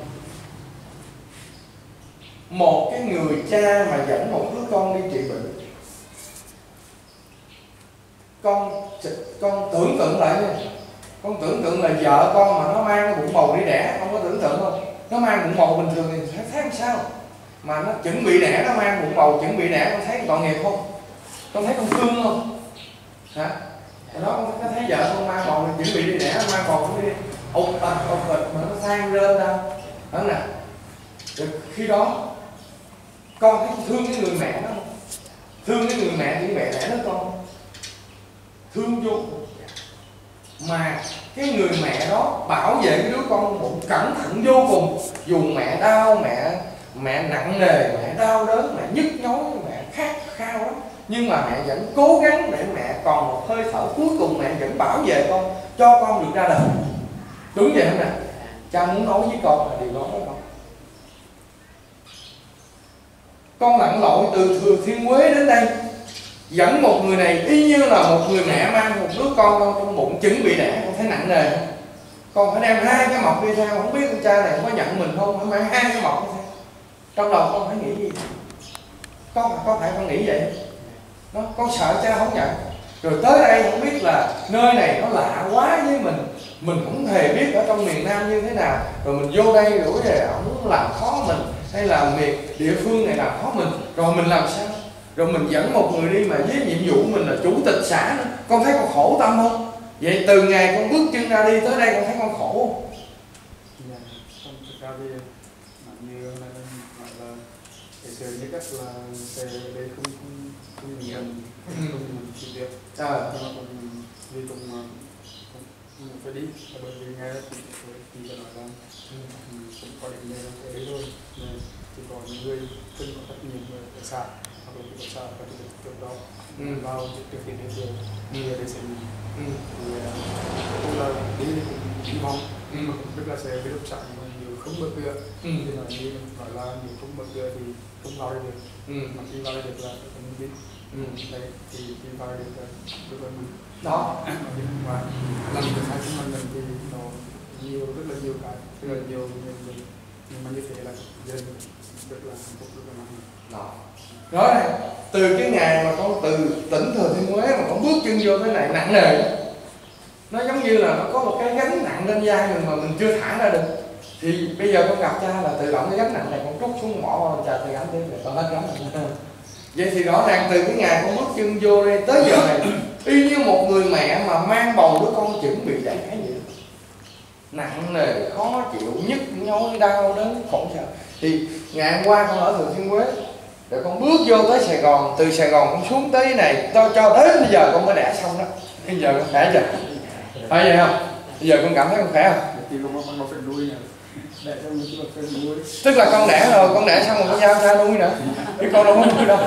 một cái người cha mà dẫn một đứa con đi trị bệnh, con con tưởng tượng lại nha, con tưởng tượng là vợ con mà nó mang cái bụng bầu đi đẻ, con có tưởng tượng không? Nó mang bụng bầu bình thường thì thấy thấy làm sao, mà nó chuẩn bị đẻ, nó mang bụng bầu chuẩn bị đẻ, con thấy tội nghiệp không? Con thấy con thương không? Hả? Đó con có thấy vợ con mang bầu chuẩn bị đi đẻ, mang bầu nó đi ục ạch ục ạch mà nó than rên đâu, đó nè. Rồi khi đó con thấy thương cái người mẹ đó không? Thương cái người mẹ thì mẹ đẻ đứa con, thương vô cùng. Mà cái người mẹ đó bảo vệ cái đứa con bụng cẩn thận vô cùng, dù mẹ đau, mẹ mẹ nặng nề, mẹ đau đớn, mẹ nhức nhối, mẹ khát khao lắm, nhưng mà mẹ vẫn cố gắng để mẹ còn một hơi thở cuối cùng, mẹ vẫn bảo vệ con, cho con được ra đời. Đúng vậy không nè? Cha muốn nói với con là điều đó đó con. Con lặn lội từ Thừa Thiên Huế đến đây, dẫn một người này y như là một người mẹ mang một đứa con trong bụng chuẩn bị đẻ. Con thấy nặng nề không? Con phải đem hai cái mọc đi theo, không biết con cha này có nhận mình không, phải mang hai cái mọc đi theo. Trong đầu con phải nghĩ gì? Con có phải con nghĩ vậy? Nó, con sợ cha không nhận. Rồi tới đây không biết là nơi này nó lạ quá với mình, mình không hề biết ở trong miền Nam như thế nào. Rồi mình vô đây rồi về ông làm khó mình, hay là miền địa phương này làm khó mình, rồi mình làm sao? Rồi mình dẫn một người đi mà với nhiệm vụ mình là chủ tịch xã nữa. Con thấy con khổ tâm không? Vậy từ ngày con bước chân ra đi tới đây con thấy con khổ không? Dạ, con thực ra thì như là gọi là cái sự như cách là về đây không không không nhiều không mình chỉ việc à. Nhưng mà còn vì cũng cũng phải đi, bởi vì nghe thì thì phải nói rằng cũng có định đề ở đấy thôi, chỉ có những người không có trách nhiệm về tài sản hoặc là cái xã và cái việc đó ừ. vào thực hiện được điều như để xem thì cũng là đi hy vọng rất là sẽ cái lúc sẵn mà nhiều không mở cửa thì nói như nói là nhiều không mở cửa thì không vào được mà khi vào được là không biết đây thì khi vào được là rất là đó và làm được hai chúng mình thì nó nhiều rất là nhiều cái rất là nhiều nhiều nhưng mà như thế là dân rất là hạnh phúc, rất là mạnh. Đó. Nói này, từ cái ngày mà con từ tỉnh Thừa Thiên Huế mà con bước chân vô cái này nặng nề, nó giống như là nó có một cái gánh nặng lên vai mình mà mình chưa thả ra được. Thì bây giờ con gặp cha là tự động cái gánh nặng này con trút xuống bỏ vào cha thì gánh tiếp rồi con hết gánh. Vậy thì rõ ràng từ cái ngày con bước chân vô đây tới giờ này, y như một người mẹ mà mang bầu đứa con chuẩn bị đẻ cái gì nặng nề, khó chịu, nhức nhối, đau đớn, khổ sở. Thì ngày hôm qua con ở Thừa Thiên Huế, rồi con bước vô tới Sài Gòn, từ Sài Gòn con xuống tới này, cho cho đến bây giờ con mới đẻ xong đó. Bây giờ con khỏe chưa? Phải vậy không? Bây giờ con cảm thấy con khỏe không? Thì con con phải nuôi nè, đẻ xong mình chỉ phải nuôi. Tức là con đẻ rồi, con đẻ xong rồi con giao ra nuôi nữa, chứ con đâu có nuôi đâu.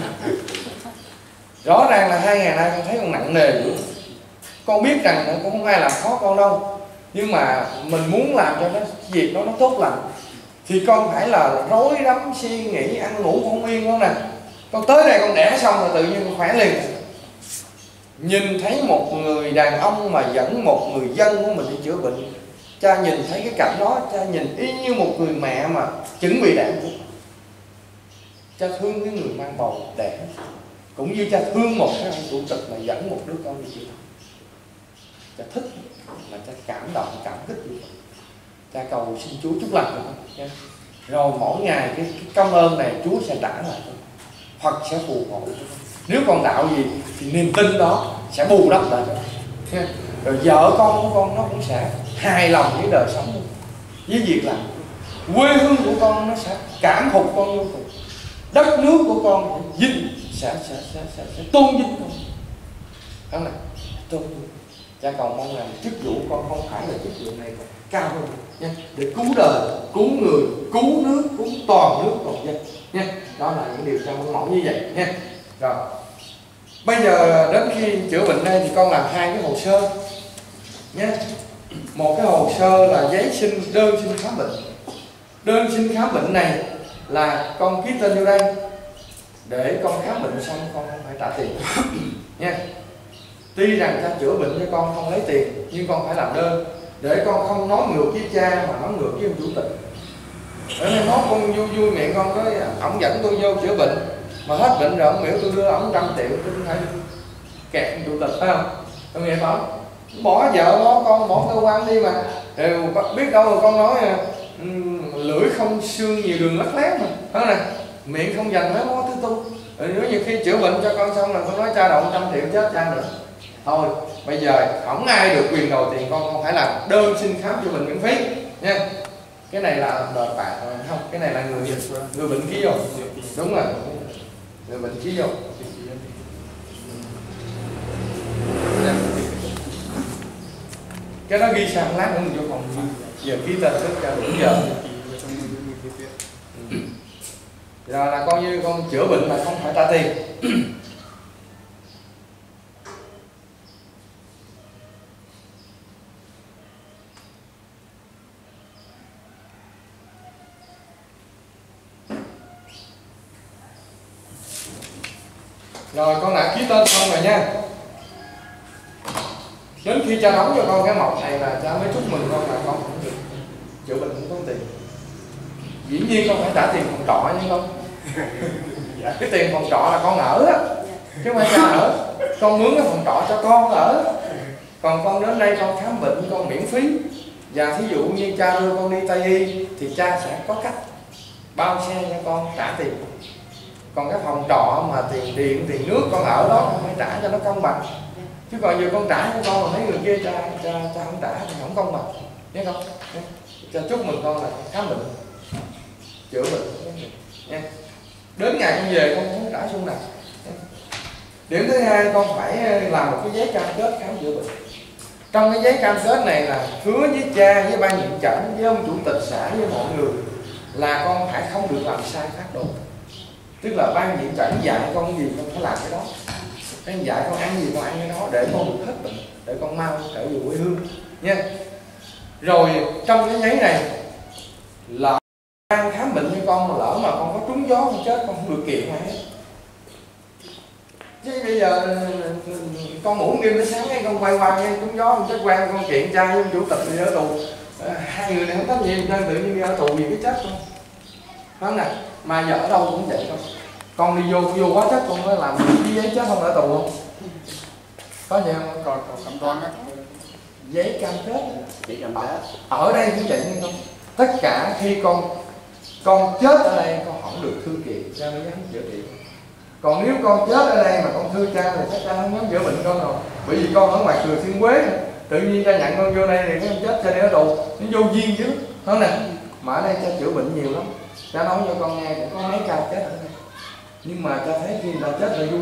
Rõ ràng là hai ngày nay con thấy con nặng nề. Con biết rằng cũng không ai làm khó con đâu, nhưng mà mình muốn làm cho nó việc đó nó tốt lành thì con phải là rối rắm suy nghĩ, ăn ngủ không yên con nè. Con tới đây con đẻ xong rồi tự nhiên con khỏe liền. Nhìn thấy một người đàn ông mà dẫn một người dân của mình đi chữa bệnh, cha nhìn thấy cái cảnh đó, cha nhìn y như một người mẹ mà chuẩn bị đẻ. Cha thương cái người mang bầu đẻ, cũng như cha thương một cái ông chủ tịch mà dẫn một đứa con đi chữa bệnh. Cha thích mà cha cảm động, cảm kích như vậy. Cha cầu xin Chúa chúc lành cho con nha. Rồi mỗi ngày cái, cái công ơn này Chúa sẽ trả lại cho con, Phật sẽ phù hộ. Nếu con đạo gì thì niềm tin đó sẽ bù đắp lại cho con. Rồi vợ con của con nó cũng sẽ hài lòng với đời sống, với việc làm. Quê hương của con nó sẽ cảm phục con vô cùng. Đất nước của con sẽ vinh, sẽ, sẽ, sẽ, sẽ, sẽ tôn vinh con. Không này, tôn vinh. Cha cầu mong rằng chức vụ con không phải là chức vụ này cao hơn nha, để cứu đời, cứu người, cứu nước, cứu toàn nước toàn dân nha. Đó là những điều cha mong mỏi như vậy nha. Rồi bây giờ đến khi chữa bệnh đây thì con làm hai cái hồ sơ nha. Một cái hồ sơ là giấy xin đơn xin khám bệnh. Đơn xin khám bệnh này là con ký tên vô đây để con khám bệnh xong con không phải trả tiền nha. Tuy rằng cha chữa bệnh cho con không lấy tiền, nhưng con phải làm đơn để con không nói ngược với cha mà nói ngược với ông chủ tịch. Để nên nói con vui vui miệng con nói ổng dẫn tôi vô chữa bệnh mà hết bệnh rồi ổng biểu tôi đưa ổng trăm triệu, tôi phải kẹt ông chủ tịch, phải không? Tôi nghe không? Bỏ vợ bỏ con bỏ cơ quan đi mà. Rồi biết đâu rồi con nói um, lưỡi không xương nhiều đường lắc lét mà, phải không nè? Miệng không dành mấy món thứ tu. Rồi nếu như khi chữa bệnh cho con xong là con nói cha động trăm triệu chết cha nữa. Thôi bây giờ không ai được quyền đòi tiền con, không phải làm đơn xin khám chữa bệnh miễn phí nha. Cái này là đòi bạn không? Cái này là người người bệnh ký vô. Đúng rồi, người bệnh ký vô. Cái đó ghi sang lát nữa mình vô phòng giờ ký tên tất cả đúng giờ. Rồi là coi như con chữa bệnh mà không phải trả tiền. Rồi con đã ký tên xong rồi nha. Đến khi cha đóng cho con cái mộc này là cha mới chúc mừng con là con không được chữa bệnh không tốn tiền. Dĩ nhiên con phải trả tiền phòng trọ chứ không. Cái tiền phòng trọ là con ở á, chứ không phải cha ở. Con mướn cái phòng trọ cho con ở. Còn con đến đây con khám bệnh con miễn phí. Và thí dụ như cha đưa con đi Tây Y thì cha sẽ có cách bao xe cho con trả tiền. Còn cái phòng trọ mà tiền điện, tiền nước con ở đó con phải trả cho nó công bằng. Chứ còn giờ con trả cho con mà mấy người kia cha, cha, cha không trả thì không công bằng. Nhớ không? Cha chúc mừng con là khám bệnh, chữa bệnh nha. Đến ngày con về con không trả xu nào. Điểm thứ hai con phải làm một cái giấy cam kết khám chữa bệnh. Trong cái giấy cam kết này là hứa với cha, với ban nhiệm chẩn, với ông chủ tịch xã, với mọi người là con phải không được làm sai phác đồ. Tức là ban nhiệm chẩn dạy con gì con phải làm cái đó, ban dạy con ăn gì con ăn cái đó để con được hết bệnh, để con mau trở về quê hương nha. Rồi trong cái giấy này là ban khám bệnh cho con mà lỡ mà con có trúng gió con chết con không được kiện ai hết. Chứ bây giờ con ngủ đêm đến sáng ấy, con quay qua nghe trúng gió con chết quan con kiện cha với ông chủ tịch đi ở tù, hai người này không có gì nên tự nhiên đi ở tù vì cái chết không, phải không nè? Mà giờ ở đâu cũng vậy thôi. Con đi vô vô quá chất con mới làm cái giấy chết không ở tù không? Có gì không? Còn còn cam đoan á. Giấy cam kết. Giấy cam kết. Ở đây cũng vậy không? Tất cả khi con con chết ở đây con không được thư kiện, cha mới dám chữa trị. Còn nếu con chết ở đây mà con thư cha thì chắc cha không dám chữa bệnh con rồi. Bởi vì con ở ngoài Thừa Thiên Huế tự nhiên cha nhận con vô đây thì cái chết cha đi ở tù nó vô duyên chứ, không nè? Mà ở đây cha chữa bệnh nhiều lắm. Cha nói cho con nghe cũng có mấy ca chết ở đây. Nhưng mà cha thấy khi người ta chết là vui,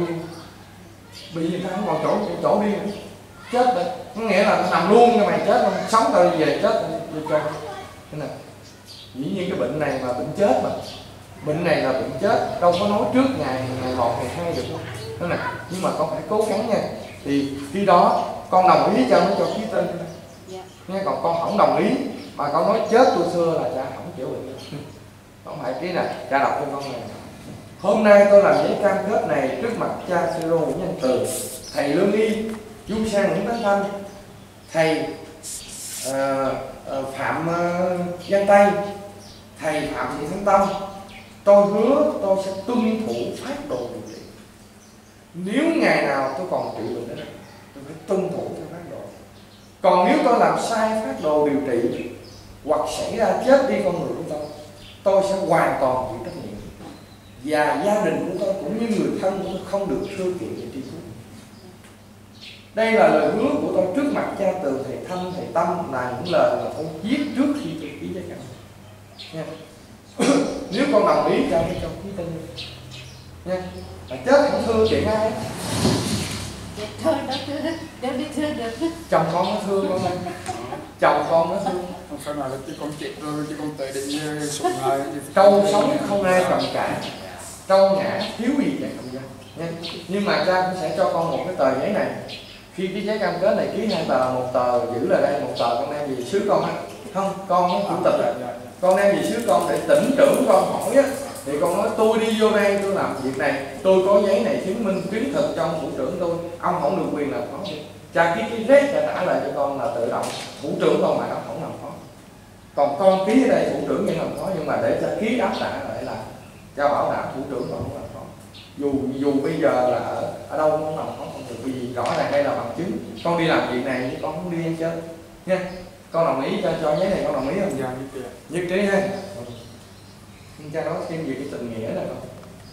bị người ta không còn chỗ chỗ đi nữa. Chết rồi, có nghĩa là nó nằm luôn cho mày chết không, sống tao về chết đi cho. Thế này, dĩ nhiên cái bệnh này mà bệnh chết mà, bệnh này là bệnh chết, đâu có nói trước ngày ngày một ngày hai được không? Thế này, nhưng mà con phải cố gắng nha. Thì khi đó con đồng ý cho nó cho ký tên nha, còn con không đồng ý mà con nói chết tôi xưa là cha không chữa bệnh. Không phải ký này, cha đọc cho con này. Hôm nay tôi làm giấy cam kết này trước mặt cha Siro Nguyễn Nhân Từ, thầy Lương Y, Du Sang Nguyễn Tấn Thanh, thầy uh, uh, Phạm uh, Giang Tây, thầy Phạm Thị Thánh Tâm. Tôi hứa tôi sẽ tuân thủ phác đồ điều trị. Nếu ngày nào tôi còn trị bệnh nữa, tôi phải tuân thủ theo phác đồ. Còn nếu tôi làm sai phác đồ điều trị hoặc xảy ra chết đi con người của tôi, tôi sẽ hoàn toàn chịu trách nhiệm. Và gia đình của tôi cũng như người thân của tôi không được thư kiện về tri cứu. Đây là lời hứa của tôi trước mặt cha Từ, thầy Thanh, thầy Tâm, là những lời mà tôi viết trước khi tôi ký giấy cam nha. Nếu con đồng ý cha mới cho ký tên nha. Mà chết không thưa chuyện ai. Thôi đó thưa, đâu đi thưa được. Chồng con nó thương con ơi. Chồng con nó thương. Không phải là chứ con chết rồi chứ con tự định sụn lại. Trâu sống không ai cầm cả, trâu ngã thiếu gì vậy không ra nha. Nhưng mà cha cũng sẽ cho con một cái tờ giấy này. Khi cái giấy cam kết này ký hai tờ, một tờ giữ là đây, một tờ con đem về xứ con á. Không, con nó chủ tịch rồi. Con đem về xứ con để tỉnh trưởng con hỏi á, Thì con nói tôi đi vô đây tôi làm việc này, tôi có giấy này chứng minh chứng thực cho ông thủ trưởng tôi, ông không được quyền làm khó. Cha ký cái rét cha trả lại cho con là tự động, thủ trưởng con mà nó không làm khó. Còn con ký ở đây thủ trưởng vẫn làm khó, nhưng mà để cha ký áp trả lại là cha bảo đảm thủ trưởng con không làm khó. Dù dù bây giờ là ở, ở đâu cũng không làm khó con được, vì rõ ràng đây là bằng chứng. Con đi làm việc này chứ con không đi ăn chơi nha. Con đồng ý cho cho giấy này, con đồng ý không? Dạ nhất trí. Nhất trí ha. Nhưng cha nói thêm về cái tình nghĩa này không?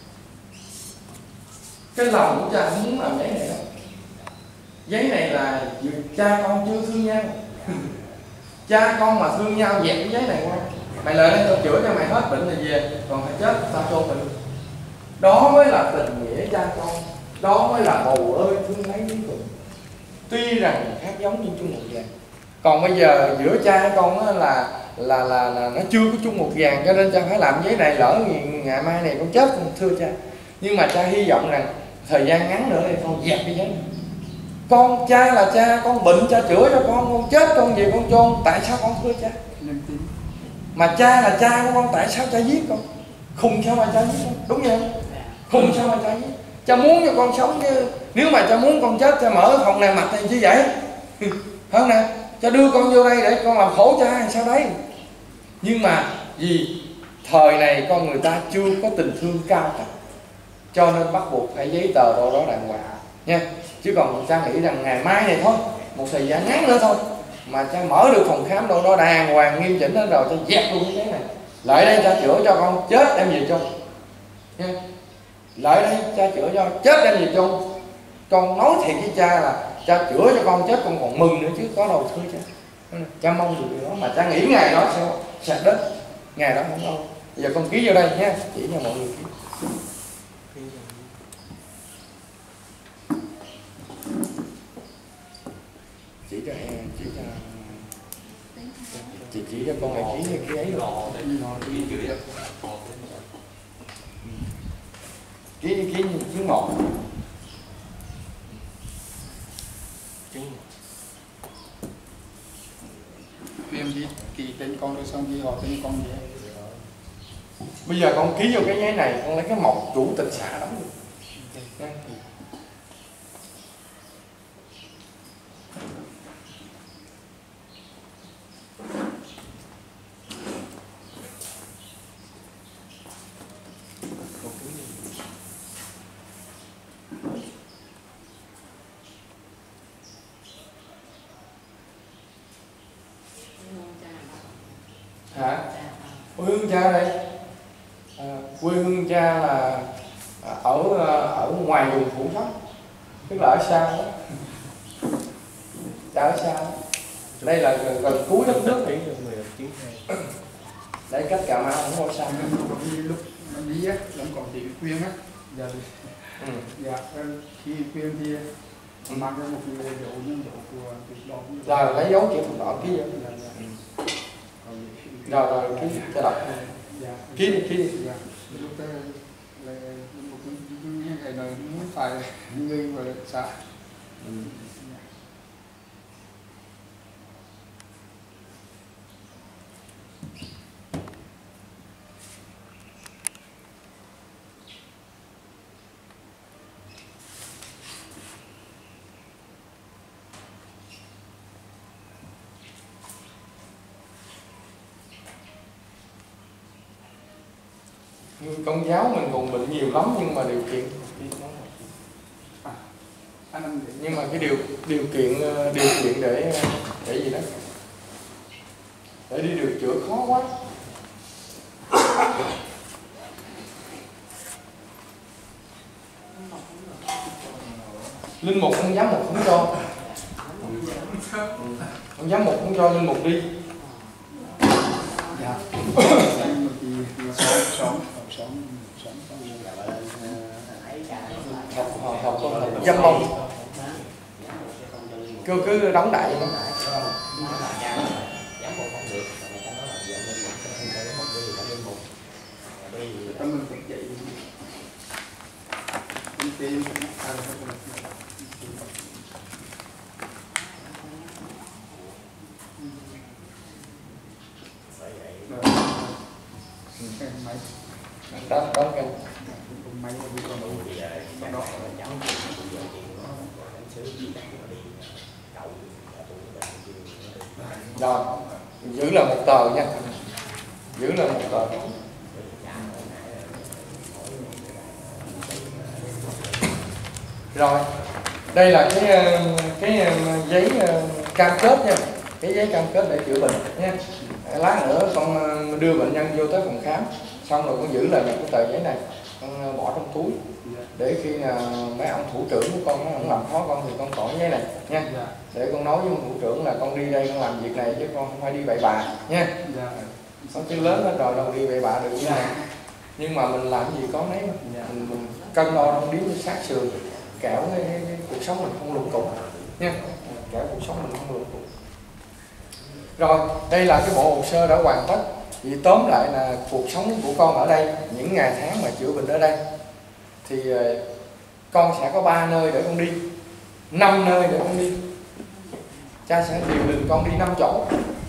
Cái lòng của cha không muốn làm giấy này đâu. Giấy này là cha con chưa thương nhau. Cha con mà thương nhau dẹp cái giấy này qua. Mày lại đây tao chữa cho mày hết bệnh là về, còn phải chết tao chôn mình. Đó mới là tình nghĩa cha con. Đó mới là bầu ơi thương lấy đến cùng. Tuy rằng khác giống nhưng chung một vàng. Còn bây giờ giữa cha với con là là, là là nó chưa có chung một vàng, cho nên cha phải làm giấy này, lỡ ngày mai này con chết con thưa cha. Nhưng mà cha hy vọng rằng thời gian ngắn nữa thì con dẹp cái giấy này. Con cha là cha, con bệnh cha chữa cho con, con chết con về con chôn, tại sao con thưa cha? Mà cha là cha của con, tại sao cha giết con? Khùng sao mà cha giết con, đúng không? Khùng sao mà cha giết? Cha muốn cho con sống chứ, nếu mà cha muốn con chết cha mở phòng này mặt này chứ vậy? Không nè, cha đưa con vô đây để con làm khổ cha hay sao đấy? Nhưng mà vì thời này con người ta chưa có tình thương cao cả, cho nên bắt buộc phải giấy tờ đâu đó đàng hoàng nha. Chứ còn cha nghĩ rằng ngày mai này thôi, một thời gian ngắn nữa thôi, mà cha mở được phòng khám đâu đó đàng hoàng nghiêm chỉnh hết rồi, cha dẹp luôn cái giấy này. Lại đây cha chữa cho con chết đem về chôn nha. Lại đây cha chữa cho chết đem về chôn. Con nói thiệt với cha là cha chữa cho con chết con còn mừng nữa chứ có đâu thưa cha. Cha mong được điều đó, mà cha nghĩ ngày đó sẽ sạch đất, ngày đó không đâu. Bây giờ con ký vô đây nha, chỉ cho mọi người ký. Chỉ cho em, chỉ cho chị chỉ cho con này ký cái ấy rồi. Ký ký chứng một. Em đi kỳ tên con rồi xong đi họ tên con gì? Bây giờ con ký vô cái giấy này, con lấy cái mộc chủ tịch xã đóng được. Hả? Quê hương cha đây. À, quê hương cha là ở ở ngoài vùng Phủ Sóc, tức là ở xa đó. Cha ở xa đó. Đây là gần, gần cuối đất nước thì đây cách Cà Mau không có xa. Lúc mình đi á, vẫn còn chị khuyên á. Dạ, ừ. dạ khi khuyên thì mang ra một cái dấu nhân dấu của tuyệt đỏ. Rồi lấy dấu chữ thập đỏ ký vô. Rồi rồi ký cho đọc. Ký đi, ký đi. Lúc đó là một cái này muốn phải người và xã. Ừ. Công giáo mình còn bệnh nhiều lắm nhưng mà điều kiện à, nhưng mà cái điều điều kiện điều kiện để để gì đó để đi được chữa khó quá. Linh mục không dám một không cho, không dám một không cho linh mục đi. Dạ. Sống, sống, sống, học học học học dâm bông cứ cứ đóng đại vậy đó. Tâm mình cũng vậy. Tim máy đó đó cái máy đi con đâu bây giờ cha nó là cháu bây giờ chuyện nó đánh sứ đi đặt nó đi đậu rồi giữ là một tờ nha, giữ là một tờ. Rồi đây là cái cái giấy cam kết nha, cái giấy cam kết để chữa bệnh nha. Lát nữa con đưa bệnh nhân vô tới phòng khám xong rồi con giữ lại những cái tờ giấy này, con bỏ trong túi để khi nào mấy ông thủ trưởng của con không làm khó con thì con còn giấy này nha, để con nói với ông thủ trưởng là con đi đây con làm việc này chứ con không phải đi bậy bạ nha. Có chứ lớn hết rồi đâu đi bậy bạ được như này, nhưng mà mình làm gì có mấy mà mình, mình cân đo đong đếm sát sườn kẻo cái, cái, cái cuộc sống mình không lụng cục nha, kẻo cuộc sống mình không lụng cục. Rồi đây là cái bộ hồ sơ đã hoàn tất. Thì tóm lại là cuộc sống của con ở đây, những ngày tháng mà chữa bệnh ở đây thì con sẽ có ba nơi để con đi, năm nơi để con đi. Cha sẽ điều định con đi năm chỗ.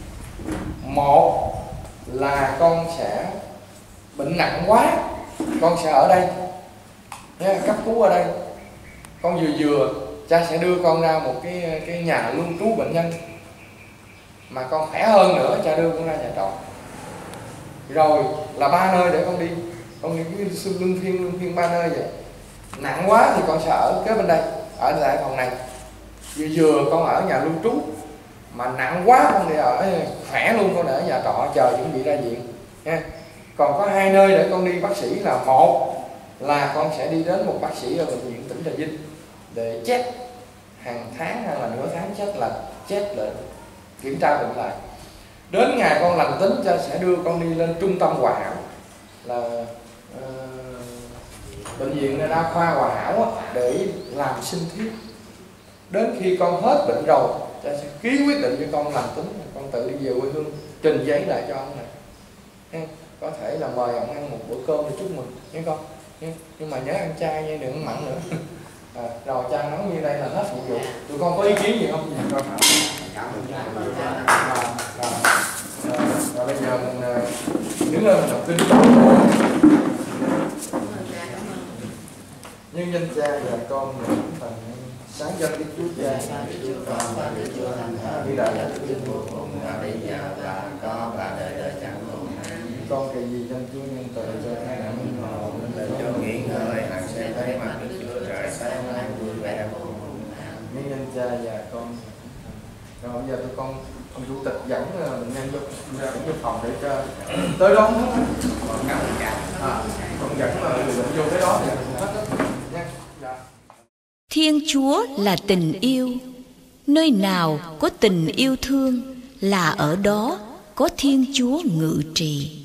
Một là con sẽ bệnh nặng quá, con sẽ ở đây nha, cấp cứu ở đây. Con vừa vừa cha sẽ đưa con ra một cái cái nhà lưu trú bệnh nhân, mà con khỏe hơn nữa cha đưa con ra nhà trọ. Rồi là ba nơi để con đi, con đi cái luân phiên luân phiên ba nơi vậy. Nặng quá thì con sẽ ở kế bên đây, ở lại phòng này. Vừa vừa con ở nhà lưu trú, mà nặng quá con đi ở khỏe luôn, con ở nhà trọ chờ chuẩn bị ra viện nha. Còn có hai nơi để con đi bác sĩ, là một là con sẽ đi đến một bác sĩ ở bệnh viện tỉnh Trà Vinh để check hàng tháng hay là nửa tháng check là check lại, kiểm tra bệnh lại. Đến ngày con lành tính cha sẽ đưa con đi lên trung tâm Hòa Hảo, là uh, bệnh viện đa khoa Hòa Hảo để làm sinh thiết. Đến khi con hết bệnh rồi cha sẽ ký quyết định cho con lành tính, con tự đi về quê hương trình giấy lại cho ông này. Có thể là mời ông ăn một bữa cơm để chúc mừng nhé con. Nhưng mà nhớ ăn chay nha, đừng mặn nữa. À, rồi cha nói như đây là hết nhiệm vụ. Tụi con có ý kiến gì không? Dạ, con. Rồi bây giờ mình đứng lên mình đọc kinh. Nhân danh cha và con và phần sáng danh Đức Chúa Cha, như đã là Đức Chúa Con bây giờ và có và đời đời chẳng cùng. Con kỳ gì danh Chúa nhân từ cho hai nạn nhân hồn nên cho nghỉ ngơi hằng sẽ thấy mặt Đức Chúa Trời sáng nay vui vẻ vô cùng. Nhân danh cha và con. Rồi bây giờ tụi con ông chủ tịch dẫn bệnh nhân vô dẫn vô phòng để cho tới đón hết. Còn cảm ơn cha. À, con dẫn mà người bệnh vô tới đó thì hết đó nha. Thiên Chúa là tình yêu. Nơi nào có tình yêu thương là ở đó có Thiên Chúa ngự trị.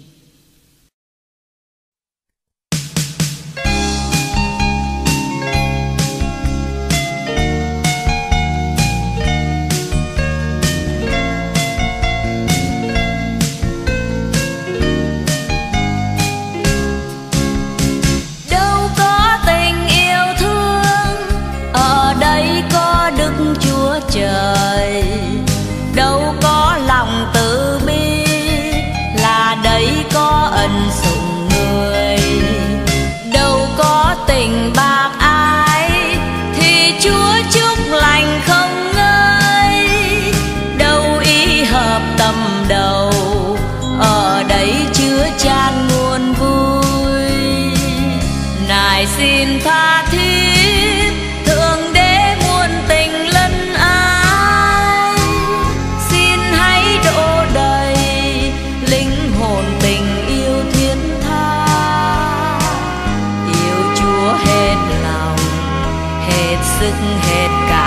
Trời đâu có lòng từ bi, là đấy có ân sủng người. Đâu có tình bạc ai thì Chúa chúc lành không ngơi. Đâu ý hợp tâm đầu, ở đấy chứa chan nguồn vui. Nài xin tha thiết thượng đế muôn tình lân ái, xin hãy đổ đầy linh hồn tình yêu thiết tha. Yêu Chúa hết lòng, hết sức, hết cả